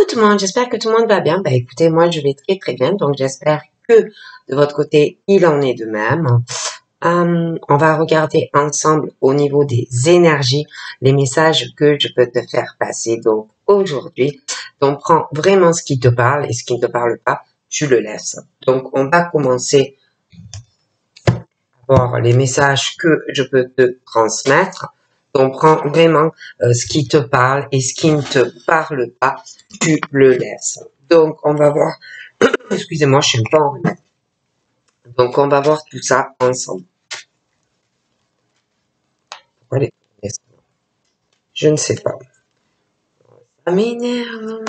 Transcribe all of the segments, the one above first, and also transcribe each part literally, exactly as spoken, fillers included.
tout le monde, j'espère que tout le monde va bien. Bah écoutez, moi je vais très très bien, donc j'espère que de votre côté il en est de même. Euh, on va regarder ensemble au niveau des énergies les messages que je peux te faire passer. Donc aujourd'hui, donc prends vraiment ce qui te parle et ce qui ne te parle pas, tu le laisses. Donc on va commencer par les messages que je peux te transmettre. Donc prends vraiment euh, ce qui te parle et ce qui ne te parle pas, tu le laisses. Donc on va voir, excusez-moi, je suis un peu en retard. Donc on va voir tout ça ensemble. Allez, je ne sais pas. Ça m'énerve.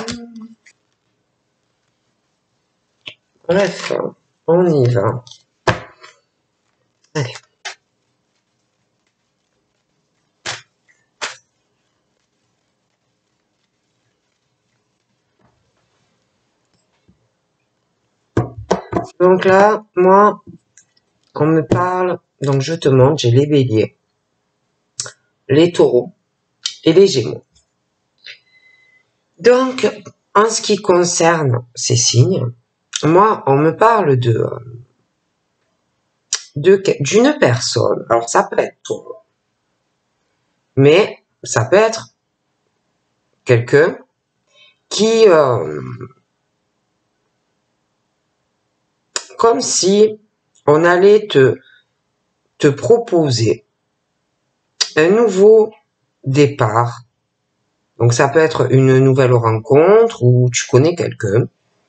Bref, on y va. Allez. Donc là, moi, on me parle, donc je te montre, j'ai les béliers, les taureaux et les gémeaux. Donc, en ce qui concerne ces signes, moi, on me parle de d'une personne. Alors, ça peut être toi, mais ça peut être quelqu'un qui, euh, comme si on allait te, te proposer un nouveau départ. Donc, ça peut être une nouvelle rencontre ou tu connais quelqu'un.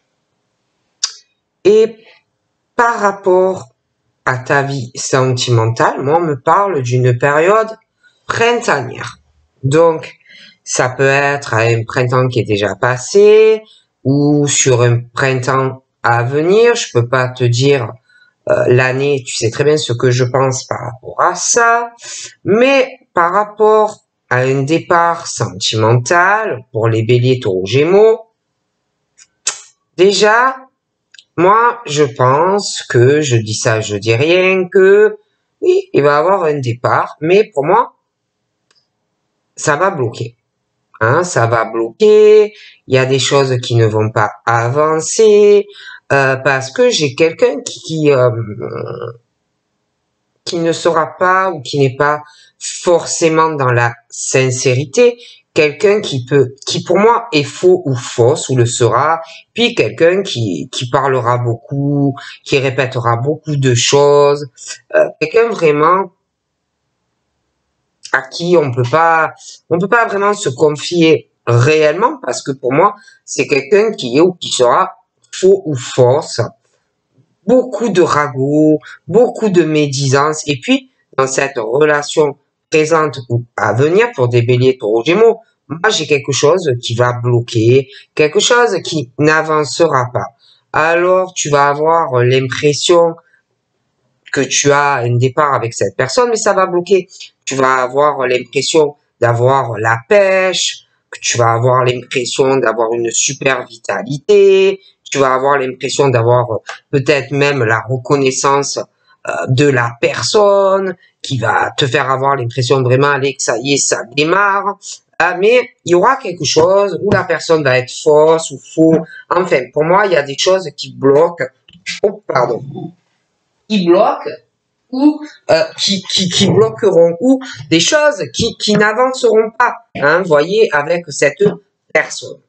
Et par rapport à ta vie sentimentale, moi, on me parle d'une période printanière. Donc, ça peut être un printemps qui est déjà passé ou sur un printemps à venir. Je peux pas te dire euh, l'année, tu sais très bien ce que je pense par rapport à ça. Mais par rapport à un départ sentimental pour les béliers, taureaux, gémeaux, déjà, moi, je pense que, je dis ça, je dis rien, que oui, il va y avoir un départ, mais pour moi, ça va bloquer. Hein, ça va bloquer, il y a des choses qui ne vont pas avancer, euh, parce que j'ai quelqu'un qui, euh, qui ne sera pas ou qui n'est pas forcément dans la sincérité, quelqu'un qui peut, qui pour moi est faux ou fausse ou le sera, puis quelqu'un qui, qui parlera beaucoup, qui répétera beaucoup de choses, euh, quelqu'un vraiment à qui on peut pas, on peut pas vraiment se confier réellement parce que pour moi, c'est quelqu'un qui est ou qui sera faux ou fausse. Beaucoup de ragots, beaucoup de médisance. Et puis, dans cette relation présente ou à venir pour des béliers, taureaux, gémeaux, moi, j'ai quelque chose qui va bloquer, quelque chose qui n'avancera pas. Alors, tu vas avoir l'impression que tu as un départ avec cette personne, mais ça va bloquer. Tu vas avoir l'impression d'avoir la pêche, que tu vas avoir l'impression d'avoir une super vitalité, tu vas avoir l'impression d'avoir peut-être même la reconnaissance euh, de la personne, qui va te faire avoir l'impression vraiment, allez, que ça y est, ça démarre. Euh, mais il y aura quelque chose où la personne va être fausse ou faux. Enfin, pour moi, il y a des choses qui bloquent. Oh, pardon. Qui bloquent ou euh, qui, qui, qui bloqueront ou des choses qui, qui n'avanceront pas, hein, voyez, avec cette personne.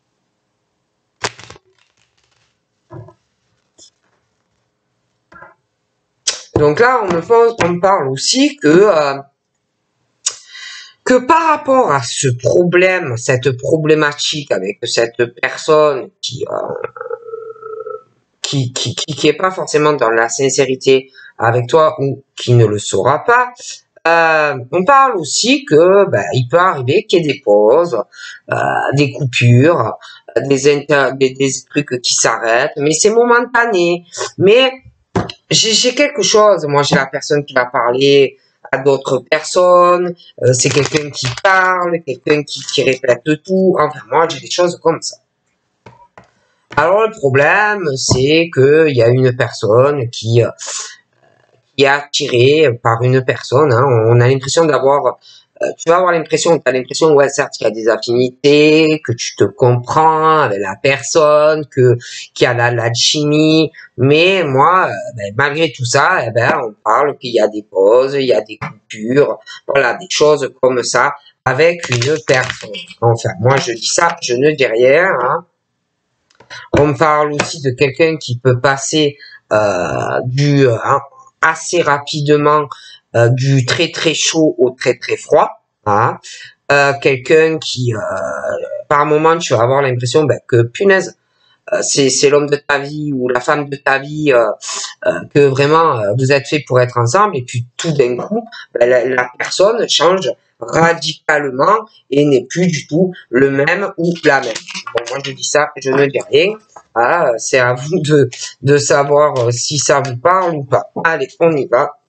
Donc là, on me, pose, on me parle aussi que, euh, que par rapport à ce problème, cette problématique avec cette personne qui, euh, qui, qui, qui, qui est pas forcément dans la sincérité avec toi ou qui ne le saura pas, euh, on parle aussi que ben, il peut arriver qu'il y ait des pauses, euh, des coupures, des, inter des, des trucs qui s'arrêtent, mais c'est momentané. Mais j'ai quelque chose, moi j'ai la personne qui va parler à d'autres personnes, euh, c'est quelqu'un qui parle, quelqu'un qui, qui répète tout, enfin moi j'ai des choses comme ça. Alors le problème c'est qu'il y a une personne qui... Euh, qui est attiré par une personne. Hein. On a l'impression d'avoir euh, tu vas avoir l'impression, tu as l'impression, ouais, certes, qu'il y a des affinités, que tu te comprends avec la personne, que qu'il y a la l'alchimie, mais moi, euh, ben, malgré tout ça, eh ben, on parle qu'il y a des pauses, il y a des coupures, voilà, des choses comme ça avec une personne. Enfin, moi, je dis ça, je ne dis rien, hein. On parle aussi de quelqu'un qui peut passer euh, du euh, assez rapidement euh, du très très chaud au très très froid. Hein. Euh, quelqu'un qui, euh, par moment, tu vas avoir l'impression ben, que punaise, euh, c'est c'est l'homme de ta vie ou la femme de ta vie, euh, euh, que vraiment euh, vous êtes fait pour être ensemble, et puis tout d'un coup, ben, la, la personne change radicalement et n'est plus du tout le même ou la même. Bon, moi je dis ça, je ne dis rien. Ah, c'est à vous de, de savoir euh, si ça vous parle ou pas. Allez, on y va.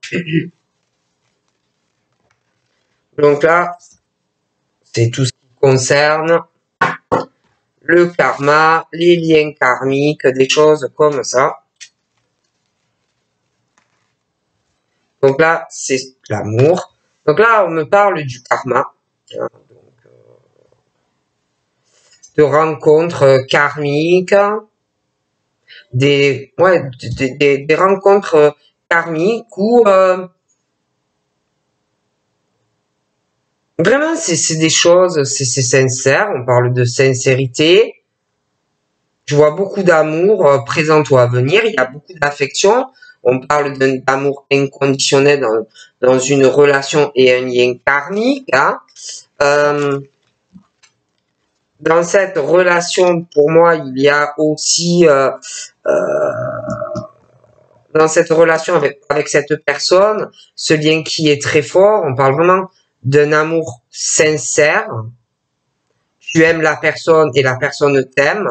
Donc là, c'est tout ce qui concerne le karma, les liens karmiques, des choses comme ça. Donc là, c'est l'amour. Donc là, on me parle du karma. Hein, donc, euh, de rencontres karmiques, des, ouais, des, des, des rencontres karmiques où euh, vraiment c'est des choses, c'est sincère, on parle de sincérité. Je vois beaucoup d'amour euh, présent ou à venir, il y a beaucoup d'affection. On parle d'amour inconditionnel dans, dans une relation et un lien karmique. Hein. Euh, dans cette relation, pour moi, il y a aussi, euh, euh, dans cette relation avec, avec cette personne, ce lien qui est très fort. On parle vraiment d'un amour sincère. Tu aimes la personne et la personne t'aime.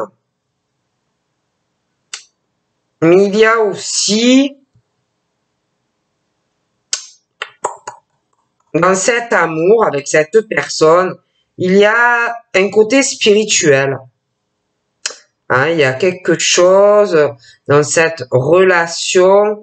Mais il y a aussi, dans cet amour avec cette personne, il y a un côté spirituel. Hein, il y a quelque chose dans cette relation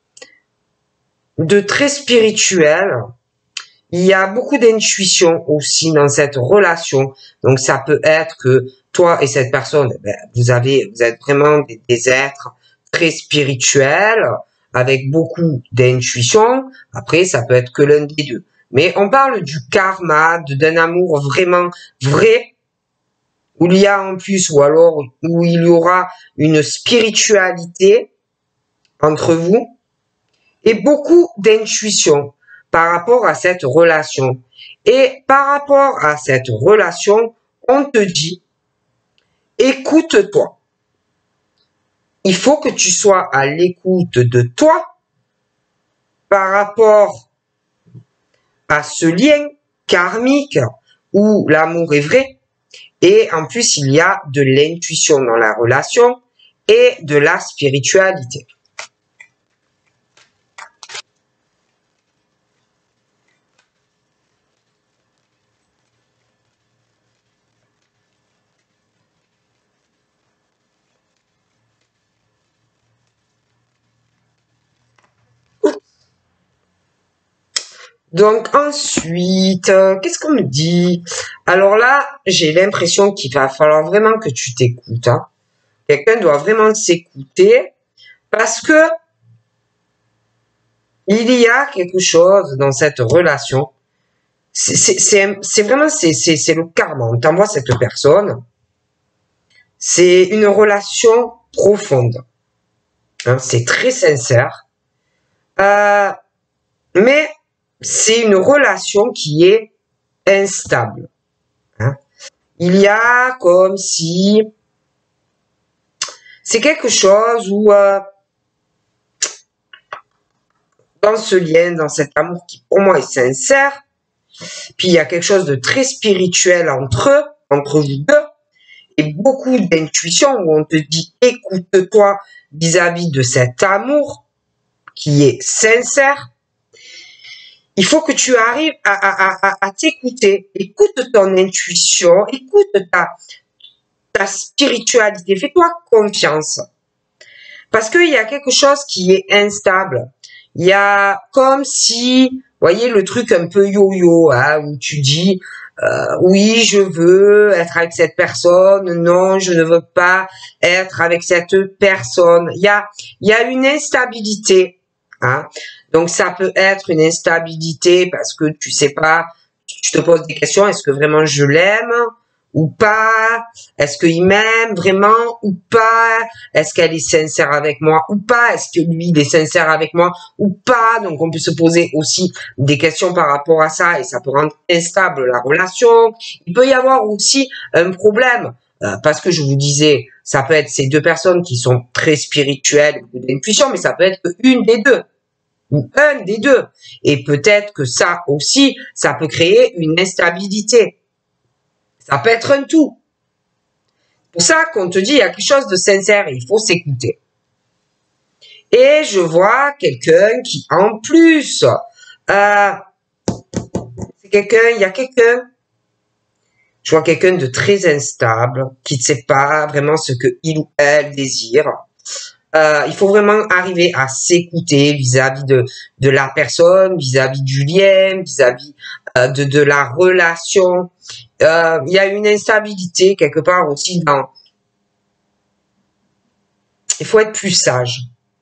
de très spirituel. Il y a beaucoup d'intuition aussi dans cette relation. Donc ça peut être que toi et cette personne, ben, vous avez, vous êtes vraiment des, des êtres très spirituels avec beaucoup d'intuition. Après, ça peut être que l'un des deux. Mais on parle du karma, d'un amour vraiment vrai, où il y a en plus, ou alors où il y aura une spiritualité entre vous et beaucoup d'intuition par rapport à cette relation. Et par rapport à cette relation, on te dit, écoute-toi. Il faut que tu sois à l'écoute de toi par rapport à ce lien karmique où l'amour est vrai. Et en plus, il y a de l'intuition dans la relation et de la spiritualité. Donc ensuite, euh, qu'est-ce qu'on me dit? Alors là, j'ai l'impression qu'il va falloir vraiment que tu t'écoutes. Hein. Quelqu'un doit vraiment s'écouter parce que il y a quelque chose dans cette relation. C'est vraiment c'est c'est le karma. On t'envoie cette personne. C'est une relation profonde. Hein, c'est très sincère. Euh, mais c'est une relation qui est instable. Hein. Il y a comme si c'est quelque chose où euh, dans ce lien, dans cet amour qui pour moi est sincère, puis il y a quelque chose de très spirituel entre eux, entre vous deux, et beaucoup d'intuition où on te dit écoute-toi vis-à-vis de cet amour qui est sincère. Il faut que tu arrives à, à, à, à t'écouter, écoute ton intuition, écoute ta, ta spiritualité, fais-toi confiance. Parce qu'il y a quelque chose qui est instable. il y a comme si, vous voyez le truc un peu yo-yo, hein, où tu dis, euh, oui, je veux être avec cette personne, non, je ne veux pas être avec cette personne. Il y a, il y a une instabilité, hein. Donc ça peut être une instabilité parce que tu sais pas, tu te poses des questions, est-ce que vraiment je l'aime ou pas? Est-ce qu'il m'aime vraiment ou pas? Est-ce qu'elle est sincère avec moi ou pas? Est-ce que lui, il est sincère avec moi ou pas? Donc, on peut se poser aussi des questions par rapport à ça et ça peut rendre instable la relation. Il peut y avoir aussi un problème euh, parce que je vous disais, ça peut être ces deux personnes qui sont très spirituelles, beaucoup d'intuition, mais ça peut être une des deux ou un des deux. Et peut-être que ça aussi, ça peut créer une instabilité. Ça peut être un tout. C'est pour ça qu'on te dit, il y a quelque chose de sincère et il faut s'écouter. Et je vois quelqu'un qui, en plus, euh, c'est quelqu'un, il y a quelqu'un, je vois quelqu'un de très instable, qui ne sait pas vraiment ce que il ou elle désire. Euh, il faut vraiment arriver à s'écouter vis-à-vis de, de la personne, vis-à-vis du lien, vis-à-vis euh, de, de la relation. Euh, il y a une instabilité quelque part aussi dans... Il faut être plus sage.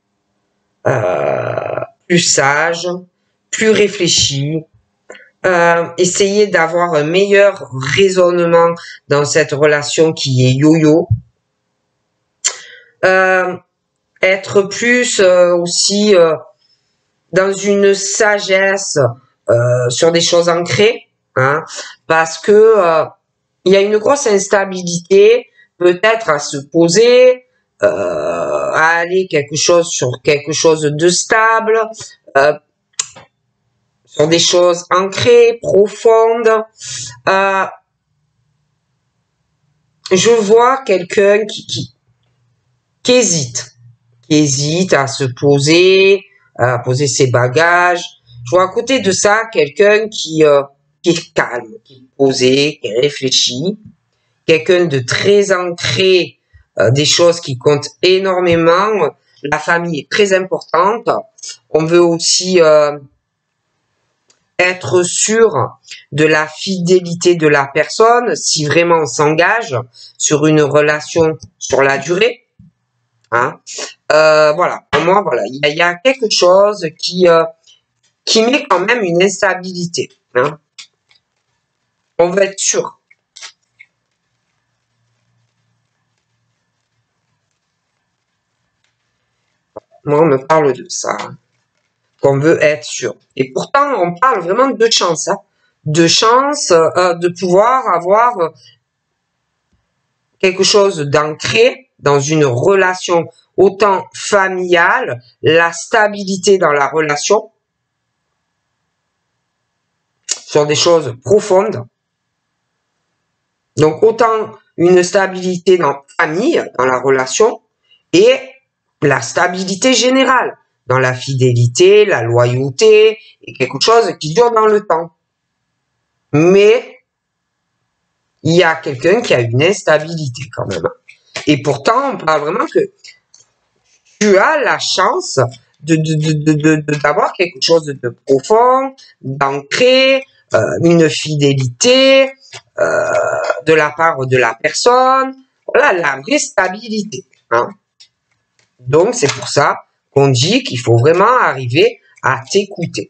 Euh, plus sage, plus réfléchi. Euh, essayer d'avoir un meilleur raisonnement dans cette relation qui est yo-yo. Euh, être plus euh, aussi euh, dans une sagesse euh, sur des choses ancrées, hein, parce que euh, il y a une grosse instabilité, peut-être à se poser, euh, à aller quelque chose sur quelque chose de stable, euh, sur des choses ancrées, profondes. Euh, je vois quelqu'un qui, qui, qui hésite, qui hésite à se poser, à poser ses bagages. Je vois à côté de ça quelqu'un qui, euh, qui est calme, qui est posé, qui réfléchit, quelqu'un de très ancré, euh, des choses qui comptent énormément. La famille est très importante. On veut aussi euh, être sûr de la fidélité de la personne si vraiment on s'engage sur une relation sur la durée. Hein. Euh, voilà, pour moi, voilà, il y, y, a quelque chose qui euh, qui met quand même une instabilité. Hein. On veut être sûr. Moi, on me parle de ça, hein, qu'on veut être sûr. Et pourtant, on parle vraiment de chance, hein, de chance euh, de pouvoir avoir quelque chose d'ancré dans une relation autant familiale, la stabilité dans la relation, sur des choses profondes. Donc, autant une stabilité dans la famille, dans la relation, et la stabilité générale, dans la fidélité, la loyauté, et quelque chose qui dure dans le temps. Mais, il y a quelqu'un qui a une instabilité quand même. Et pourtant, on parle vraiment que tu as la chance de, de, de, de, de, d'avoir quelque chose de profond, d'ancré, euh, une fidélité euh, de la part de la personne. Voilà, la vraie stabilité. Hein. Donc, c'est pour ça qu'on dit qu'il faut vraiment arriver à t'écouter.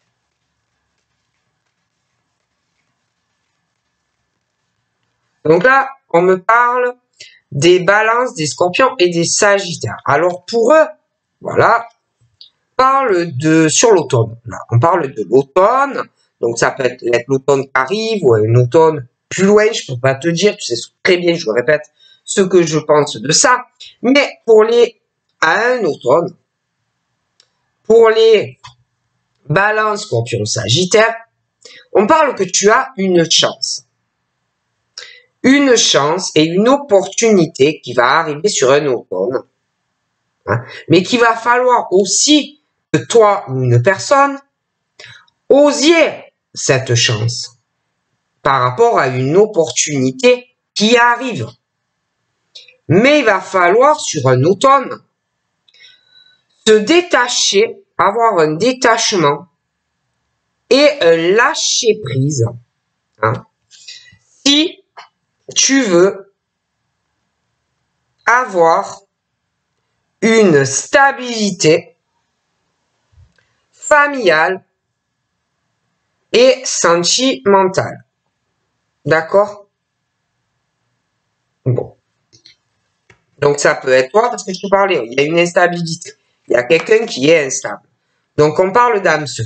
Donc là, on me parle des balances, des scorpions et des sagittaires. Alors, pour eux, voilà, on parle de, sur l'automne. Là, on parle de l'automne. Donc, ça peut être l'automne qui arrive ou un automne plus loin. Je peux pas te dire, tu sais très bien, je répète ce que je pense de ça. Mais pour les, à un automne, pour les balances, scorpions, sagittaires, on parle que tu as une chance. Une chance et une opportunité qui va arriver sur un automne. Hein, mais qu'il va falloir aussi que toi ou une personne osiez cette chance par rapport à une opportunité qui arrive. Mais il va falloir sur un automne se détacher avoir un détachement et un lâcher prise. Hein. Si tu veux avoir une stabilité familiale et sentimentale. D'accord? Bon. Donc, ça peut être toi, parce que je te parlais, il y a une instabilité. Il y a quelqu'un qui est instable. Donc, on parle d'âme sœur.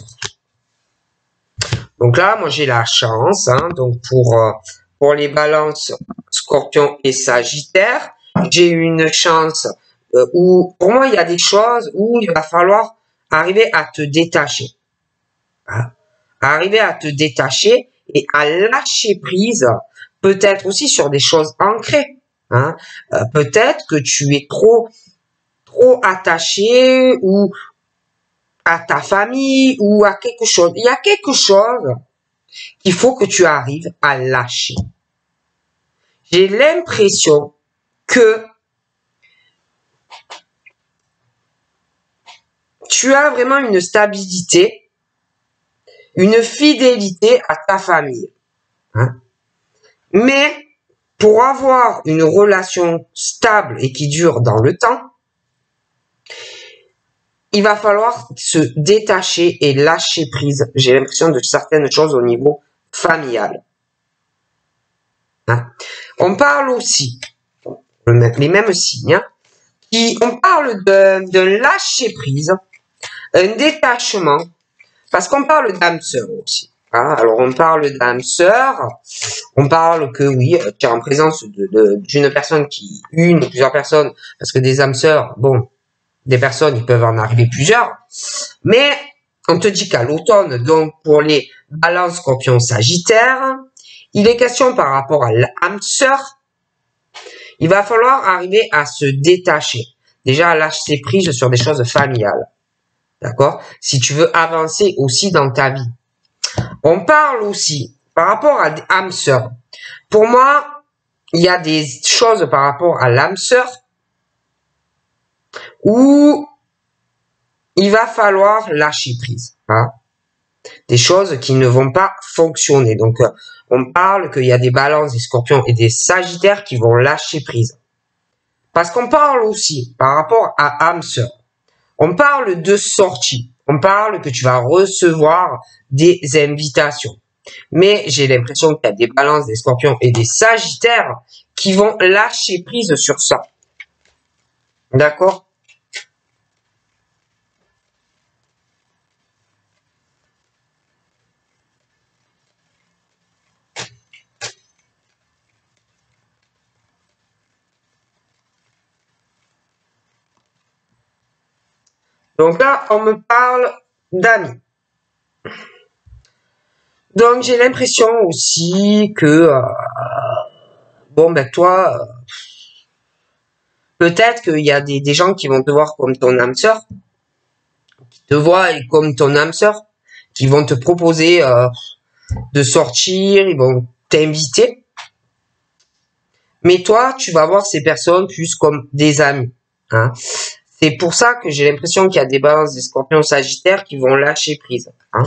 Donc là, moi, j'ai la chance, hein, donc pour, euh, pour les balances, scorpion et sagittaire, j'ai une chance euh, où, pour moi, il y a des choses où il va falloir arriver à te détacher. Hein, arriver à te détacher et à lâcher prise, peut-être aussi sur des choses ancrées. Hein. Euh, peut-être que tu es trop, trop attaché ou à ta famille ou à quelque chose. Il y a quelque chose qu'il faut que tu arrives à lâcher. J'ai l'impression que tu as vraiment une stabilité, une fidélité à ta famille. Hein. Mais pour avoir une relation stable et qui dure dans le temps, il va falloir se détacher et lâcher prise, j'ai l'impression, de certaines choses au niveau familial. Hein. On parle aussi, les mêmes signes, hein, qui, on parle de, de lâcher prise, un détachement, parce qu'on parle d'âme sœur aussi. Hein. Alors on parle d'âme sœur, on parle que oui, tu es en présence de, de, d'une personne qui, une ou plusieurs personnes, parce que des âmes sœurs, bon, des personnes, ils peuvent en arriver plusieurs, mais on te dit qu'à l'automne, donc pour les balances scorpion sagittaire, il est question par rapport à l'âme sœur, il va falloir arriver à se détacher, déjà à lâcher prise sur des choses familiales, d'accord? Si tu veux avancer aussi dans ta vie. On parle aussi par rapport à l'âme sœur. Pour moi, il y a des choses par rapport à l'âme sœur où il va falloir lâcher prise. Hein. Des choses qui ne vont pas fonctionner. Donc, euh, on parle qu'il y a des balances, des scorpions et des sagittaires qui vont lâcher prise. Parce qu'on parle aussi, par rapport à âme sœur, on parle de sortie. On parle que tu vas recevoir des invitations. Mais j'ai l'impression qu'il y a des balances, des scorpions et des sagittaires qui vont lâcher prise sur ça. D'accord? Donc là, on me parle d'amis. Donc j'ai l'impression aussi que, euh, bon ben toi, euh, peut-être qu'il y a des, des gens qui vont te voir comme ton âme sœur, qui te voient comme ton âme sœur, qui vont te proposer euh, de sortir, ils vont t'inviter. Mais toi, tu vas voir ces personnes plus comme des amis. Hein. C'est pour ça que j'ai l'impression qu'il y a des balances, des scorpions sagittaires qui vont lâcher prise. Hein.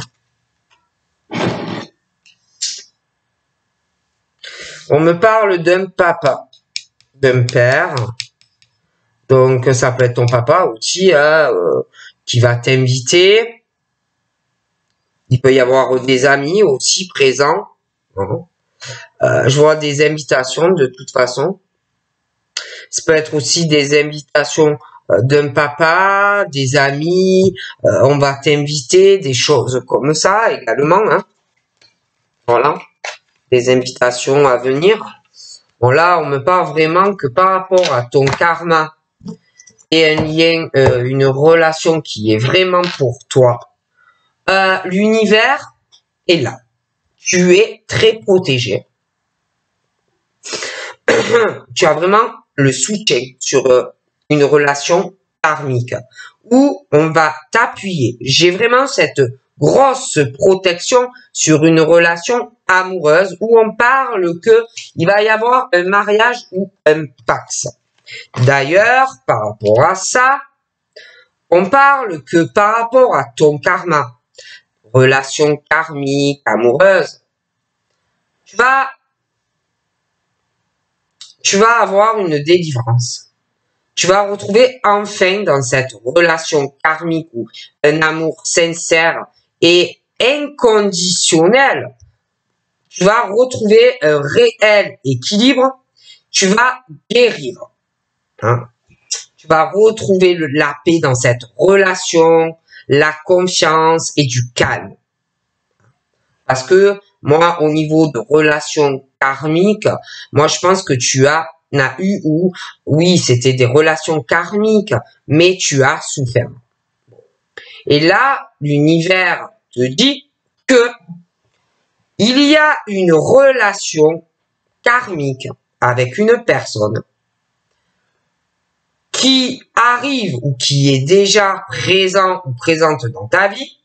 On me parle d'un papa, d'un père. Donc, ça peut être ton papa aussi, hein, euh, qui va t'inviter. Il peut y avoir des amis aussi présents. Hein. Euh, je vois des invitations de toute façon. Ça peut être aussi des invitations euh, d'un papa, des amis. Euh, on va t'inviter, des choses comme ça également. Hein. Voilà. Des invitations à venir. Bon, là, on me parle vraiment que par rapport à ton karma et un lien, euh, une relation qui est vraiment pour toi, euh, l'univers est là. Tu es très protégé. Tu as vraiment le soutien sur euh, une relation karmique où on va t'appuyer. J'ai vraiment cette grosse protection sur une relation amoureuse où on parle que il va y avoir un mariage ou un pax. D'ailleurs, par rapport à ça, On parle que par rapport à ton karma, relation karmique, amoureuse, tu vas, tu vas avoir une délivrance. Tu vas retrouver enfin dans cette relation karmique ou un amour sincère et inconditionnel, tu vas retrouver un réel équilibre, tu vas guérir. Hein? Tu vas retrouver le, la paix dans cette relation, la confiance et du calme. Parce que moi, au niveau de relations karmiques, moi, je pense que tu as, as eu ou, oui, c'était des relations karmiques, mais tu as souffert. Et là, l'univers te dit que il y a une relation karmique avec une personne qui arrive ou qui est déjà présent ou présente dans ta vie,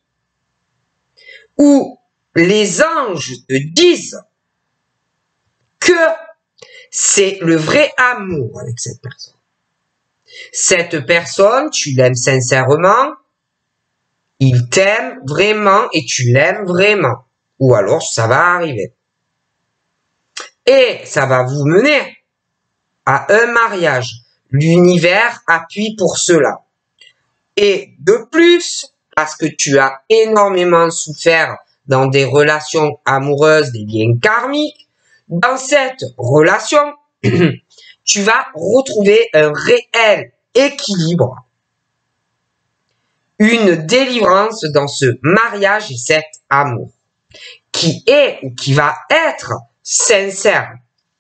où les anges te disent que c'est le vrai amour avec cette personne. Cette personne, tu l'aimes sincèrement, il t'aime vraiment et tu l'aimes vraiment. Ou alors ça va arriver. Et ça va vous mener à un mariage. L'univers appuie pour cela. Et de plus, parce que tu as énormément souffert dans des relations amoureuses, des liens karmiques, dans cette relation, tu vas retrouver un réel équilibre, une délivrance dans ce mariage et cet amour, qui est ou qui va être sincère.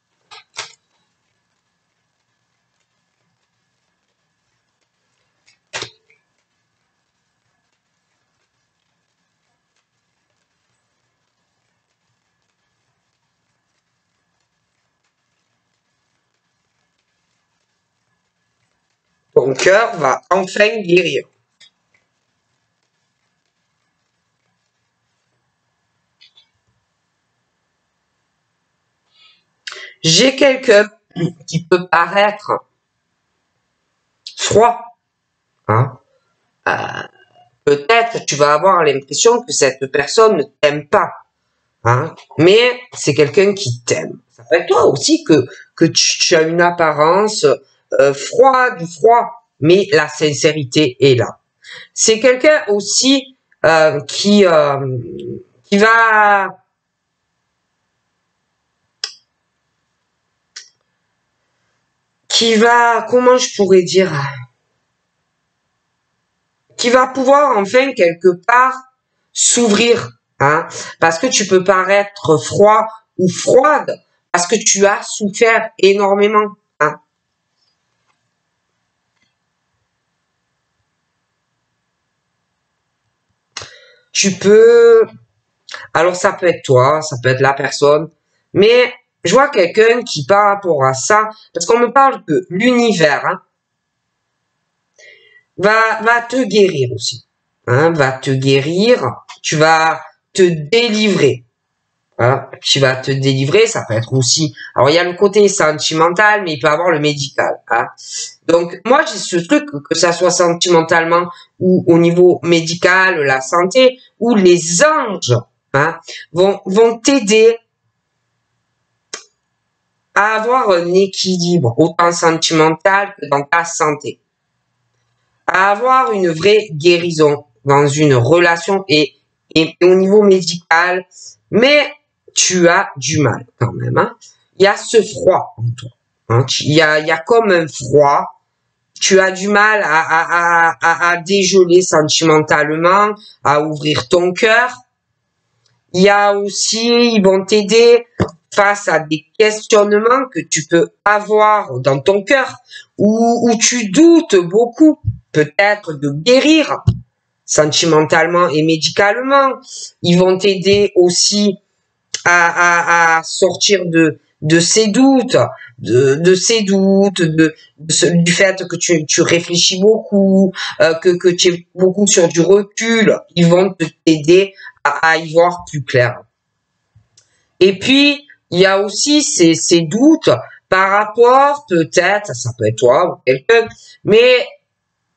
Ton cœur va enfin guérir. J'ai quelqu'un qui peut paraître froid. Hein? Euh, peut-être tu vas avoir l'impression que cette personne ne t'aime pas. Hein? Mais c'est quelqu'un qui t'aime. Ça peut être toi aussi que, que tu, tu as une apparence euh, froide ou froid, mais la sincérité est là. C'est quelqu'un aussi euh, qui, euh, qui va... qui va, comment je pourrais dire, qui va pouvoir enfin quelque part s'ouvrir, hein, parce que tu peux paraître froid ou froide, parce que tu as souffert énormément, hein. Tu peux, alors ça peut être toi, ça peut être la personne, mais je vois quelqu'un qui par rapport à ça, parce qu'on me parle que l'univers, hein, va, va te guérir aussi, hein, va te guérir, tu vas te délivrer. Hein, tu vas te délivrer, ça peut être aussi... Alors, il y a le côté sentimental, mais il peut avoir le médical. Hein. Donc, moi, j'ai ce truc, que ça soit sentimentalement ou au niveau médical, la santé, où les anges hein, vont, vont t'aider à avoir un équilibre, autant sentimental que dans ta santé. À avoir une vraie guérison dans une relation et, et au niveau médical, mais tu as du mal quand même. Hein. Il y a ce froid en toi. Hein. Il, y a, il y a comme un froid. Tu as du mal à, à, à, à, à dégeler sentimentalement, à ouvrir ton cœur. Il y a aussi, ils vont t'aider face à des questionnements que tu peux avoir dans ton cœur, où, où tu doutes beaucoup, peut-être de guérir sentimentalement et médicalement. Ils vont t'aider aussi à, à, à sortir de, de ces doutes, de, de ces doutes, de, de ce, du fait que tu, tu réfléchis beaucoup, euh, que, que tu es beaucoup sur du recul. Ils vont t'aider à, à y voir plus clair. Et puis, il y a aussi ces, ces doutes par rapport, peut-être, ça peut être toi ou quelqu'un, mais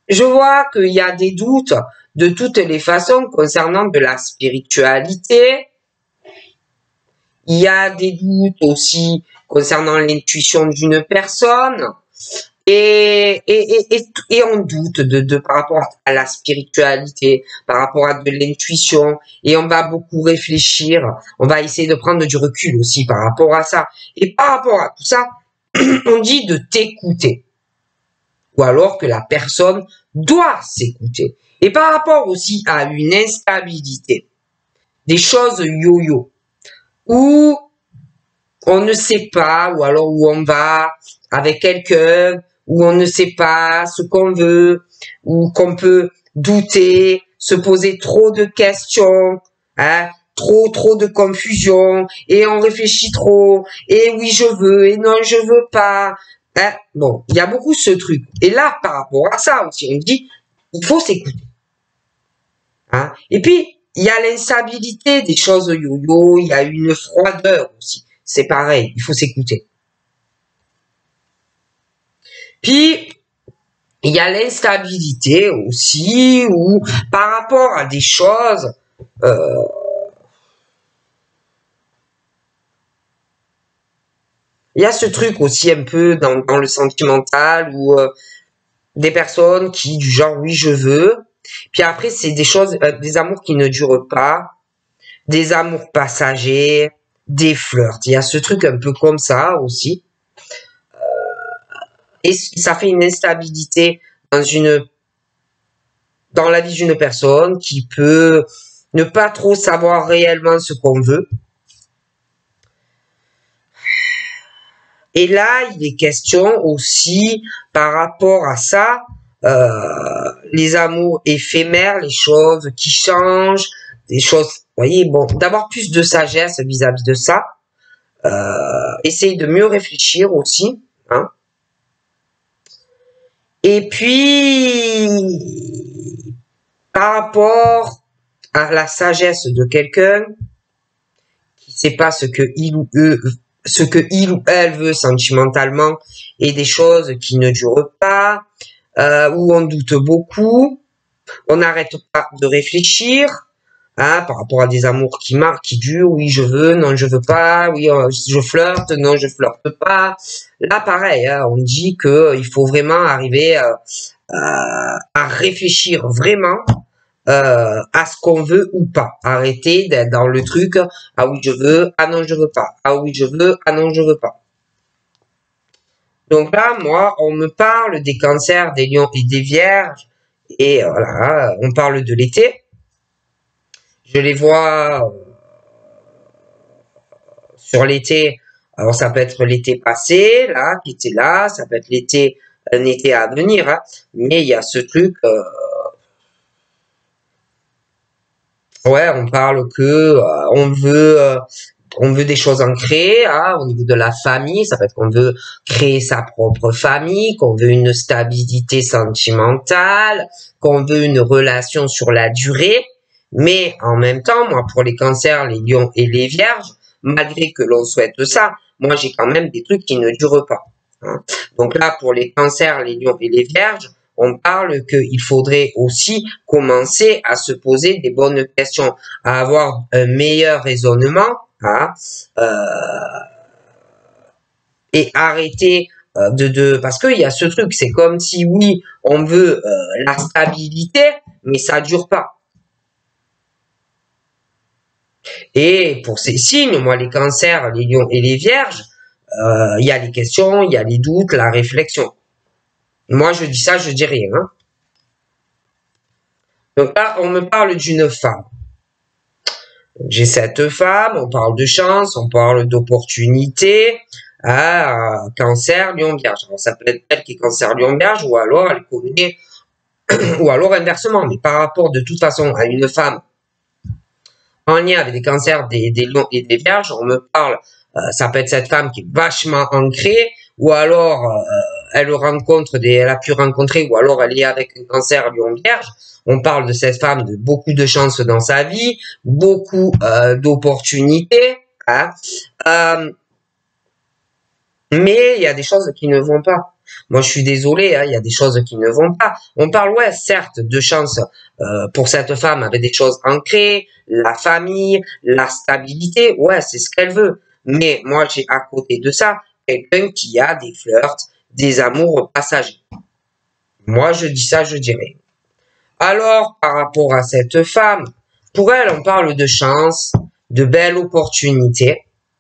je vois qu'il y a des doutes de toutes les façons concernant de la spiritualité. Il y a des doutes aussi concernant l'intuition d'une personne. Et, et, et, et, et on doute de, de, par rapport à la spiritualité, par rapport à de l'intuition. Et on va beaucoup réfléchir. On va essayer de prendre du recul aussi par rapport à ça. Et par rapport à tout ça, on dit de t'écouter. Ou alors que la personne doit s'écouter. Et par rapport aussi à une instabilité, des choses yo-yo, où on ne sait pas, ou alors où on va avec quelqu'un, où on ne sait pas ce qu'on veut, ou qu'on peut douter, se poser trop de questions, hein, trop trop de confusion, et on réfléchit trop, et oui je veux, et non je veux pas. Hein. Bon, il y a beaucoup ce truc. Et là, par rapport à ça aussi, on dit, il faut s'écouter. Hein. Et puis, il y a l'instabilité des choses yo-yo, il y a une froideur aussi. C'est pareil, il faut s'écouter. Puis, il y a l'instabilité aussi, où par rapport à des choses, euh, il y a ce truc aussi un peu dans, dans le sentimental, où euh, des personnes qui, du genre, oui, je veux, puis après, c'est des choses, euh, des amours qui ne durent pas, des amours passagers, des flirts. Il y a ce truc un peu comme ça aussi. Et ça fait une instabilité dans une dans la vie d'une personne qui peut ne pas trop savoir réellement ce qu'on veut. Et là, il est question aussi par rapport à ça, euh, les amours éphémères, les choses qui changent, des choses, vous voyez, bon, d'avoir plus de sagesse vis-à-vis de ça. Euh, essayer de mieux réfléchir aussi, hein. Et puis, par rapport à la sagesse de quelqu'un qui sait pas ce que il ou eux, ce que il ou elle veut sentimentalement, et des choses qui ne durent pas, euh, où on doute beaucoup, on n'arrête pas de réfléchir, hein, par rapport à des amours qui marquent, qui durent, oui je veux, non je veux pas, oui je flirte, non je flirte pas. Là pareil, hein, on dit que il faut vraiment arriver euh, euh, à réfléchir vraiment euh, à ce qu'on veut ou pas. Arrêter d'être dans le truc, ah oui je veux, ah non je veux pas, ah oui je veux, ah non je veux pas. Donc là, moi, on me parle des cancers, des lions et des vierges, et voilà, on parle de l'été. Je les vois sur l'été. Alors ça peut être l'été passé, là, qui était là, ça peut être l'été, un été à venir, hein, mais il y a ce truc. Euh, ouais, on parle que euh, on veut, euh, on veut des choses ancrées, hein, au niveau de la famille. Ça peut être qu'on veut créer sa propre famille, qu'on veut une stabilité sentimentale, qu'on veut une relation sur la durée. Mais en même temps, moi, pour les cancers, les lions et les vierges, malgré que l'on souhaite ça, moi, j'ai quand même des trucs qui ne durent pas. Hein. Donc là, pour les cancers, les lions et les vierges, on parle qu'il faudrait aussi commencer à se poser des bonnes questions, à avoir un meilleur raisonnement, hein, euh, et arrêter euh, de, de... Parce qu'il y a ce truc, c'est comme si, oui, on veut euh, la stabilité, mais ça dure pas. Et pour ces signes, moi, les cancers, les lions et les vierges, euh, il y a les questions, il y a les doutes, la réflexion. Moi, je dis ça, je dis rien. Hein. Donc là, on me parle d'une femme. J'ai cette femme, on parle de chance, on parle d'opportunité, à cancer, lion, vierge. Alors, ça peut être elle qui est cancer, lion, vierge, ou alors elle connaît, ou alors inversement. Mais par rapport de toute façon à une femme en lien avec des cancers des, des lions et des vierges, on me parle, euh, ça peut être cette femme qui est vachement ancrée, ou alors euh, elle rencontre des, elle a pu rencontrer, ou alors elle est avec un cancer lion vierge. On parle de cette femme de beaucoup de chance dans sa vie, beaucoup euh, d'opportunités, hein, euh, mais il y a des choses qui ne vont pas. Moi, je suis désolé, hein, il y a des choses qui ne vont pas. On parle, ouais, certes, de chance euh, pour cette femme avec des choses ancrées, la famille, la stabilité, ouais, c'est ce qu'elle veut. Mais moi, j'ai à côté de ça quelqu'un qui a des flirts, des amours passagers. Moi, je dis ça, je dirais. Alors, par rapport à cette femme, pour elle, on parle de chance, de belles opportunités.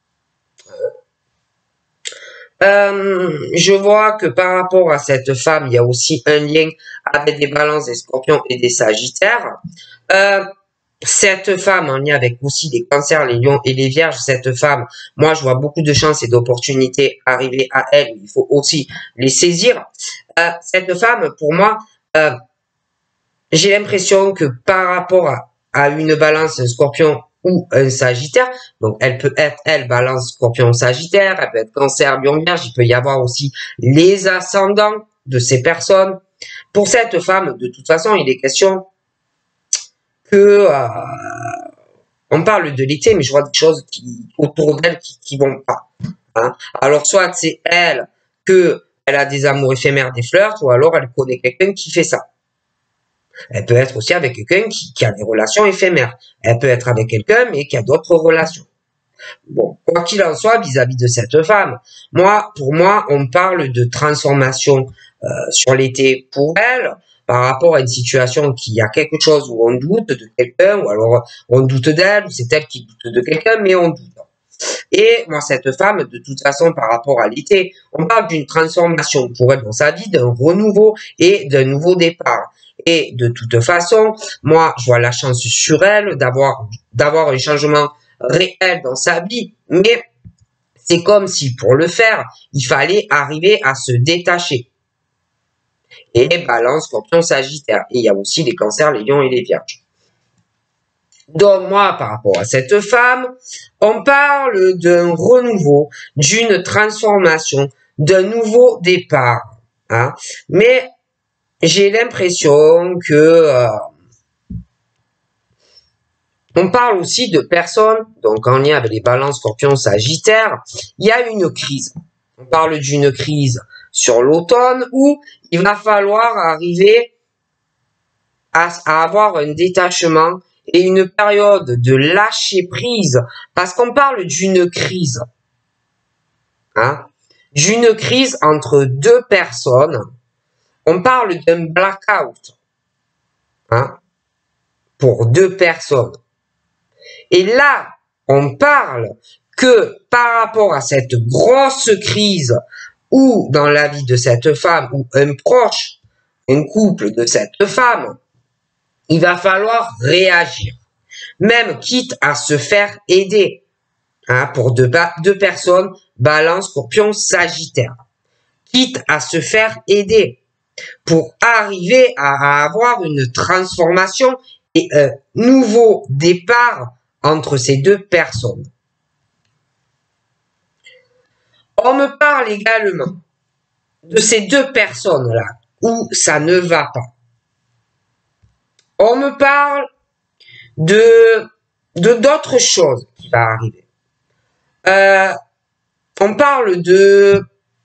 Euh, je vois que par rapport à cette femme, il y a aussi un lien avec des balances, des scorpions et des sagittaires. Euh, cette femme, en lien avec aussi des cancers, les lions et les vierges, cette femme, moi, je vois beaucoup de chances et d'opportunités arriver à elle. Il faut aussi les saisir. Euh, cette femme, pour moi, euh, j'ai l'impression que par rapport à, à une balance, un scorpion ou un sagittaire, donc elle peut être, elle, balance, scorpion, sagittaire, elle peut être cancer, lion, vierge, il peut y avoir aussi les ascendants de ces personnes. Pour cette femme, de toute façon, il est question que, euh, on parle de l'été, mais je vois des choses qui, autour d'elle qui, qui vont pas. Hein. Alors, soit c'est elle que elle a des amours éphémères, des flirts, ou alors elle connaît quelqu'un qui fait ça. Elle peut être aussi avec quelqu'un qui, qui a des relations éphémères. Elle peut être avec quelqu'un, mais qui a d'autres relations. Bon, quoi qu'il en soit, vis-à-vis de cette femme, moi, pour moi, on parle de transformation euh, sur l'été pour elle, par rapport à une situation qui a quelque chose où on doute de quelqu'un, ou alors on doute d'elle, ou c'est elle qui doute de quelqu'un, mais on doute. Et moi, cette femme, de toute façon, par rapport à l'été, on parle d'une transformation pour elle dans sa vie, d'un renouveau et d'un nouveau départ. Et de toute façon, moi, je vois la chance sur elle d'avoir d'avoir un changement réel dans sa vie. Mais c'est comme si pour le faire, il fallait arriver à se détacher. Et balance, scorpion, sagittaire. Et il y a aussi les cancers, les lions et les vierges. Donc moi, par rapport à cette femme, on parle d'un renouveau, d'une transformation, d'un nouveau départ. Hein. Mais j'ai l'impression que euh, on parle aussi de personnes, donc en lien avec les balances, scorpions, sagittaires, il y a une crise. On parle d'une crise sur l'automne où il va falloir arriver à, à avoir un détachement et une période de lâcher prise, parce qu'on parle d'une crise, hein, d'une crise entre deux personnes. On parle d'un blackout, hein, pour deux personnes. Et là, on parle que par rapport à cette grosse crise, ou dans la vie de cette femme, ou un proche, un couple de cette femme, il va falloir réagir, même quitte à se faire aider, hein, pour deux, deux personnes, balance, scorpion, sagittaire, quitte à se faire aider pour arriver à, à avoir une transformation et un nouveau départ entre ces deux personnes. On me parle également de ces deux personnes-là où ça ne va pas. On me parle de de d'autres choses qui vont arriver. Euh, on parle de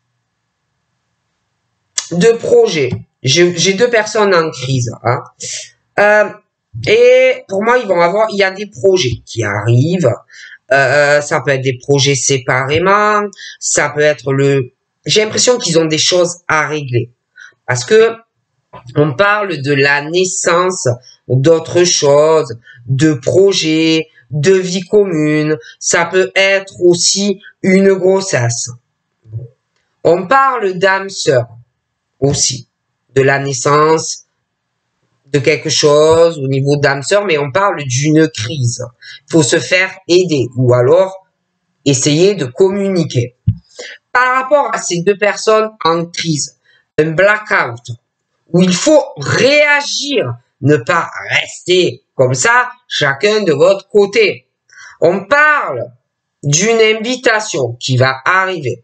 de projets. J'ai deux personnes en crise. Hein. Euh, et pour moi, ils vont avoir, il y a des projets qui arrivent. Euh, ça peut être des projets séparément. Ça peut être le. J'ai l'impression qu'ils ont des choses à régler parce que on parle de la naissance d'autres choses, de projets, de vie commune. Ça peut être aussi une grossesse. On parle d'âme sœur aussi, de la naissance de quelque chose au niveau d'âme sœur, mais on parle d'une crise. Il faut se faire aider ou alors essayer de communiquer. Par rapport à ces deux personnes en crise, un blackout, où il faut réagir, ne pas rester comme ça, chacun de votre côté. On parle d'une invitation qui va arriver.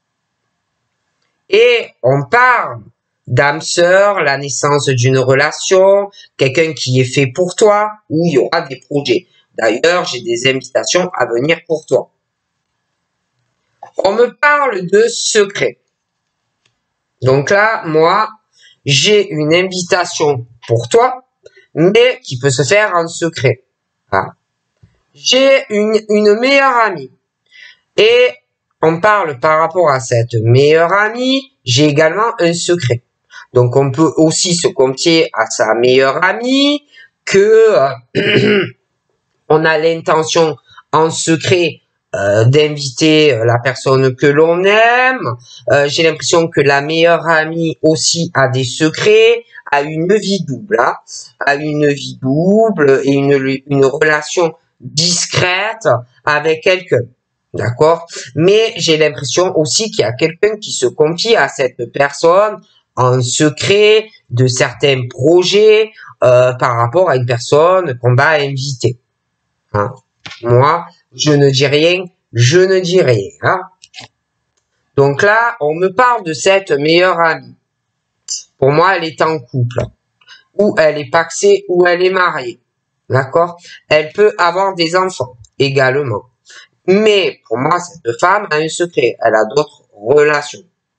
Et on parle d'âme sœur, la naissance d'une relation, quelqu'un qui est fait pour toi, où il y aura des projets. D'ailleurs, j'ai des invitations à venir pour toi. On me parle de secret. Donc là, moi, j'ai une invitation pour toi, mais qui peut se faire en secret. Voilà. J'ai une, une meilleure amie. Et on parle par rapport à cette meilleure amie, j'ai également un secret. Donc on peut aussi se confier à sa meilleure amie, que euh, on a l'intention en secret euh, d'inviter la personne que l'on aime. Euh, j'ai l'impression que la meilleure amie aussi a des secrets, a une vie double, hein, a une vie double et une, une relation discrète avec quelqu'un. D'accord? Mais j'ai l'impression aussi qu'il y a quelqu'un qui se confie à cette personne en secret de certains projets euh, par rapport à une personne qu'on va inviter. Hein? Moi, je ne dis rien, je ne dis rien. Hein? Donc là, on me parle de cette meilleure amie. Pour moi, elle est en couple. Ou elle est paxée, ou elle est mariée. D'accord? Elle peut avoir des enfants également. Mais pour moi, cette femme a un secret. Elle a d'autres relations.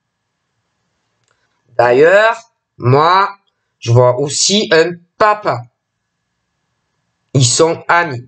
D'ailleurs, moi, je vois aussi un papa. Ils sont amis.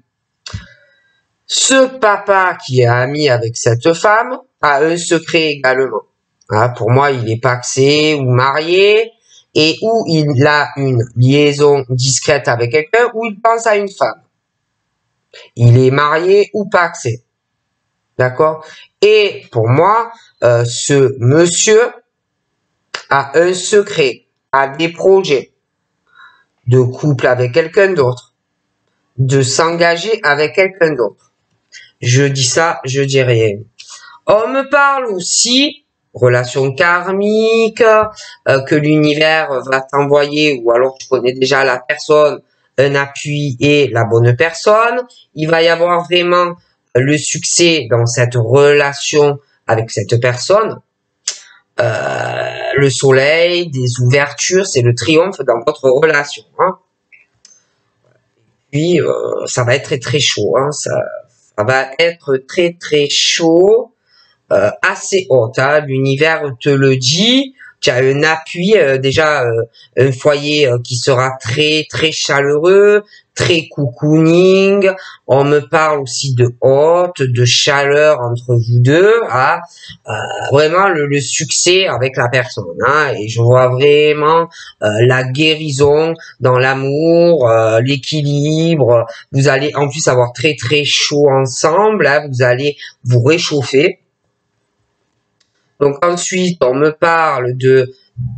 Ce papa qui est ami avec cette femme a un secret également. Hein, pour moi, il est paxé ou marié et où il a une liaison discrète avec quelqu'un ou il pense à une femme. Il est marié ou paxé. D'accord? Et pour moi, euh, ce monsieur a un secret, a des projets de couple avec quelqu'un d'autre, de s'engager avec quelqu'un d'autre. Je dis ça, je dis rien. On me parle aussi, relation karmique, euh, que l'univers va t'envoyer, ou alors tu connais déjà la personne, un appui et la bonne personne. Il va y avoir vraiment le succès dans cette relation avec cette personne. Euh, le soleil, des ouvertures, c'est le triomphe dans votre relation. Hein. Puis, euh, ça va être très très chaud. Hein. Ça, ça va être très très chaud, euh, assez haut. Hein. L'univers te le dit. Tu as un appui, euh, déjà euh, un foyer euh, qui sera très très chaleureux, très cocooning. On me parle aussi de hôte, de chaleur entre vous deux. Hein. Euh, vraiment le, le succès avec la personne. Hein. Et je vois vraiment euh, la guérison dans l'amour, euh, l'équilibre. Vous allez en plus avoir très très chaud ensemble. Hein. Vous allez vous réchauffer. Donc ensuite, on me parle de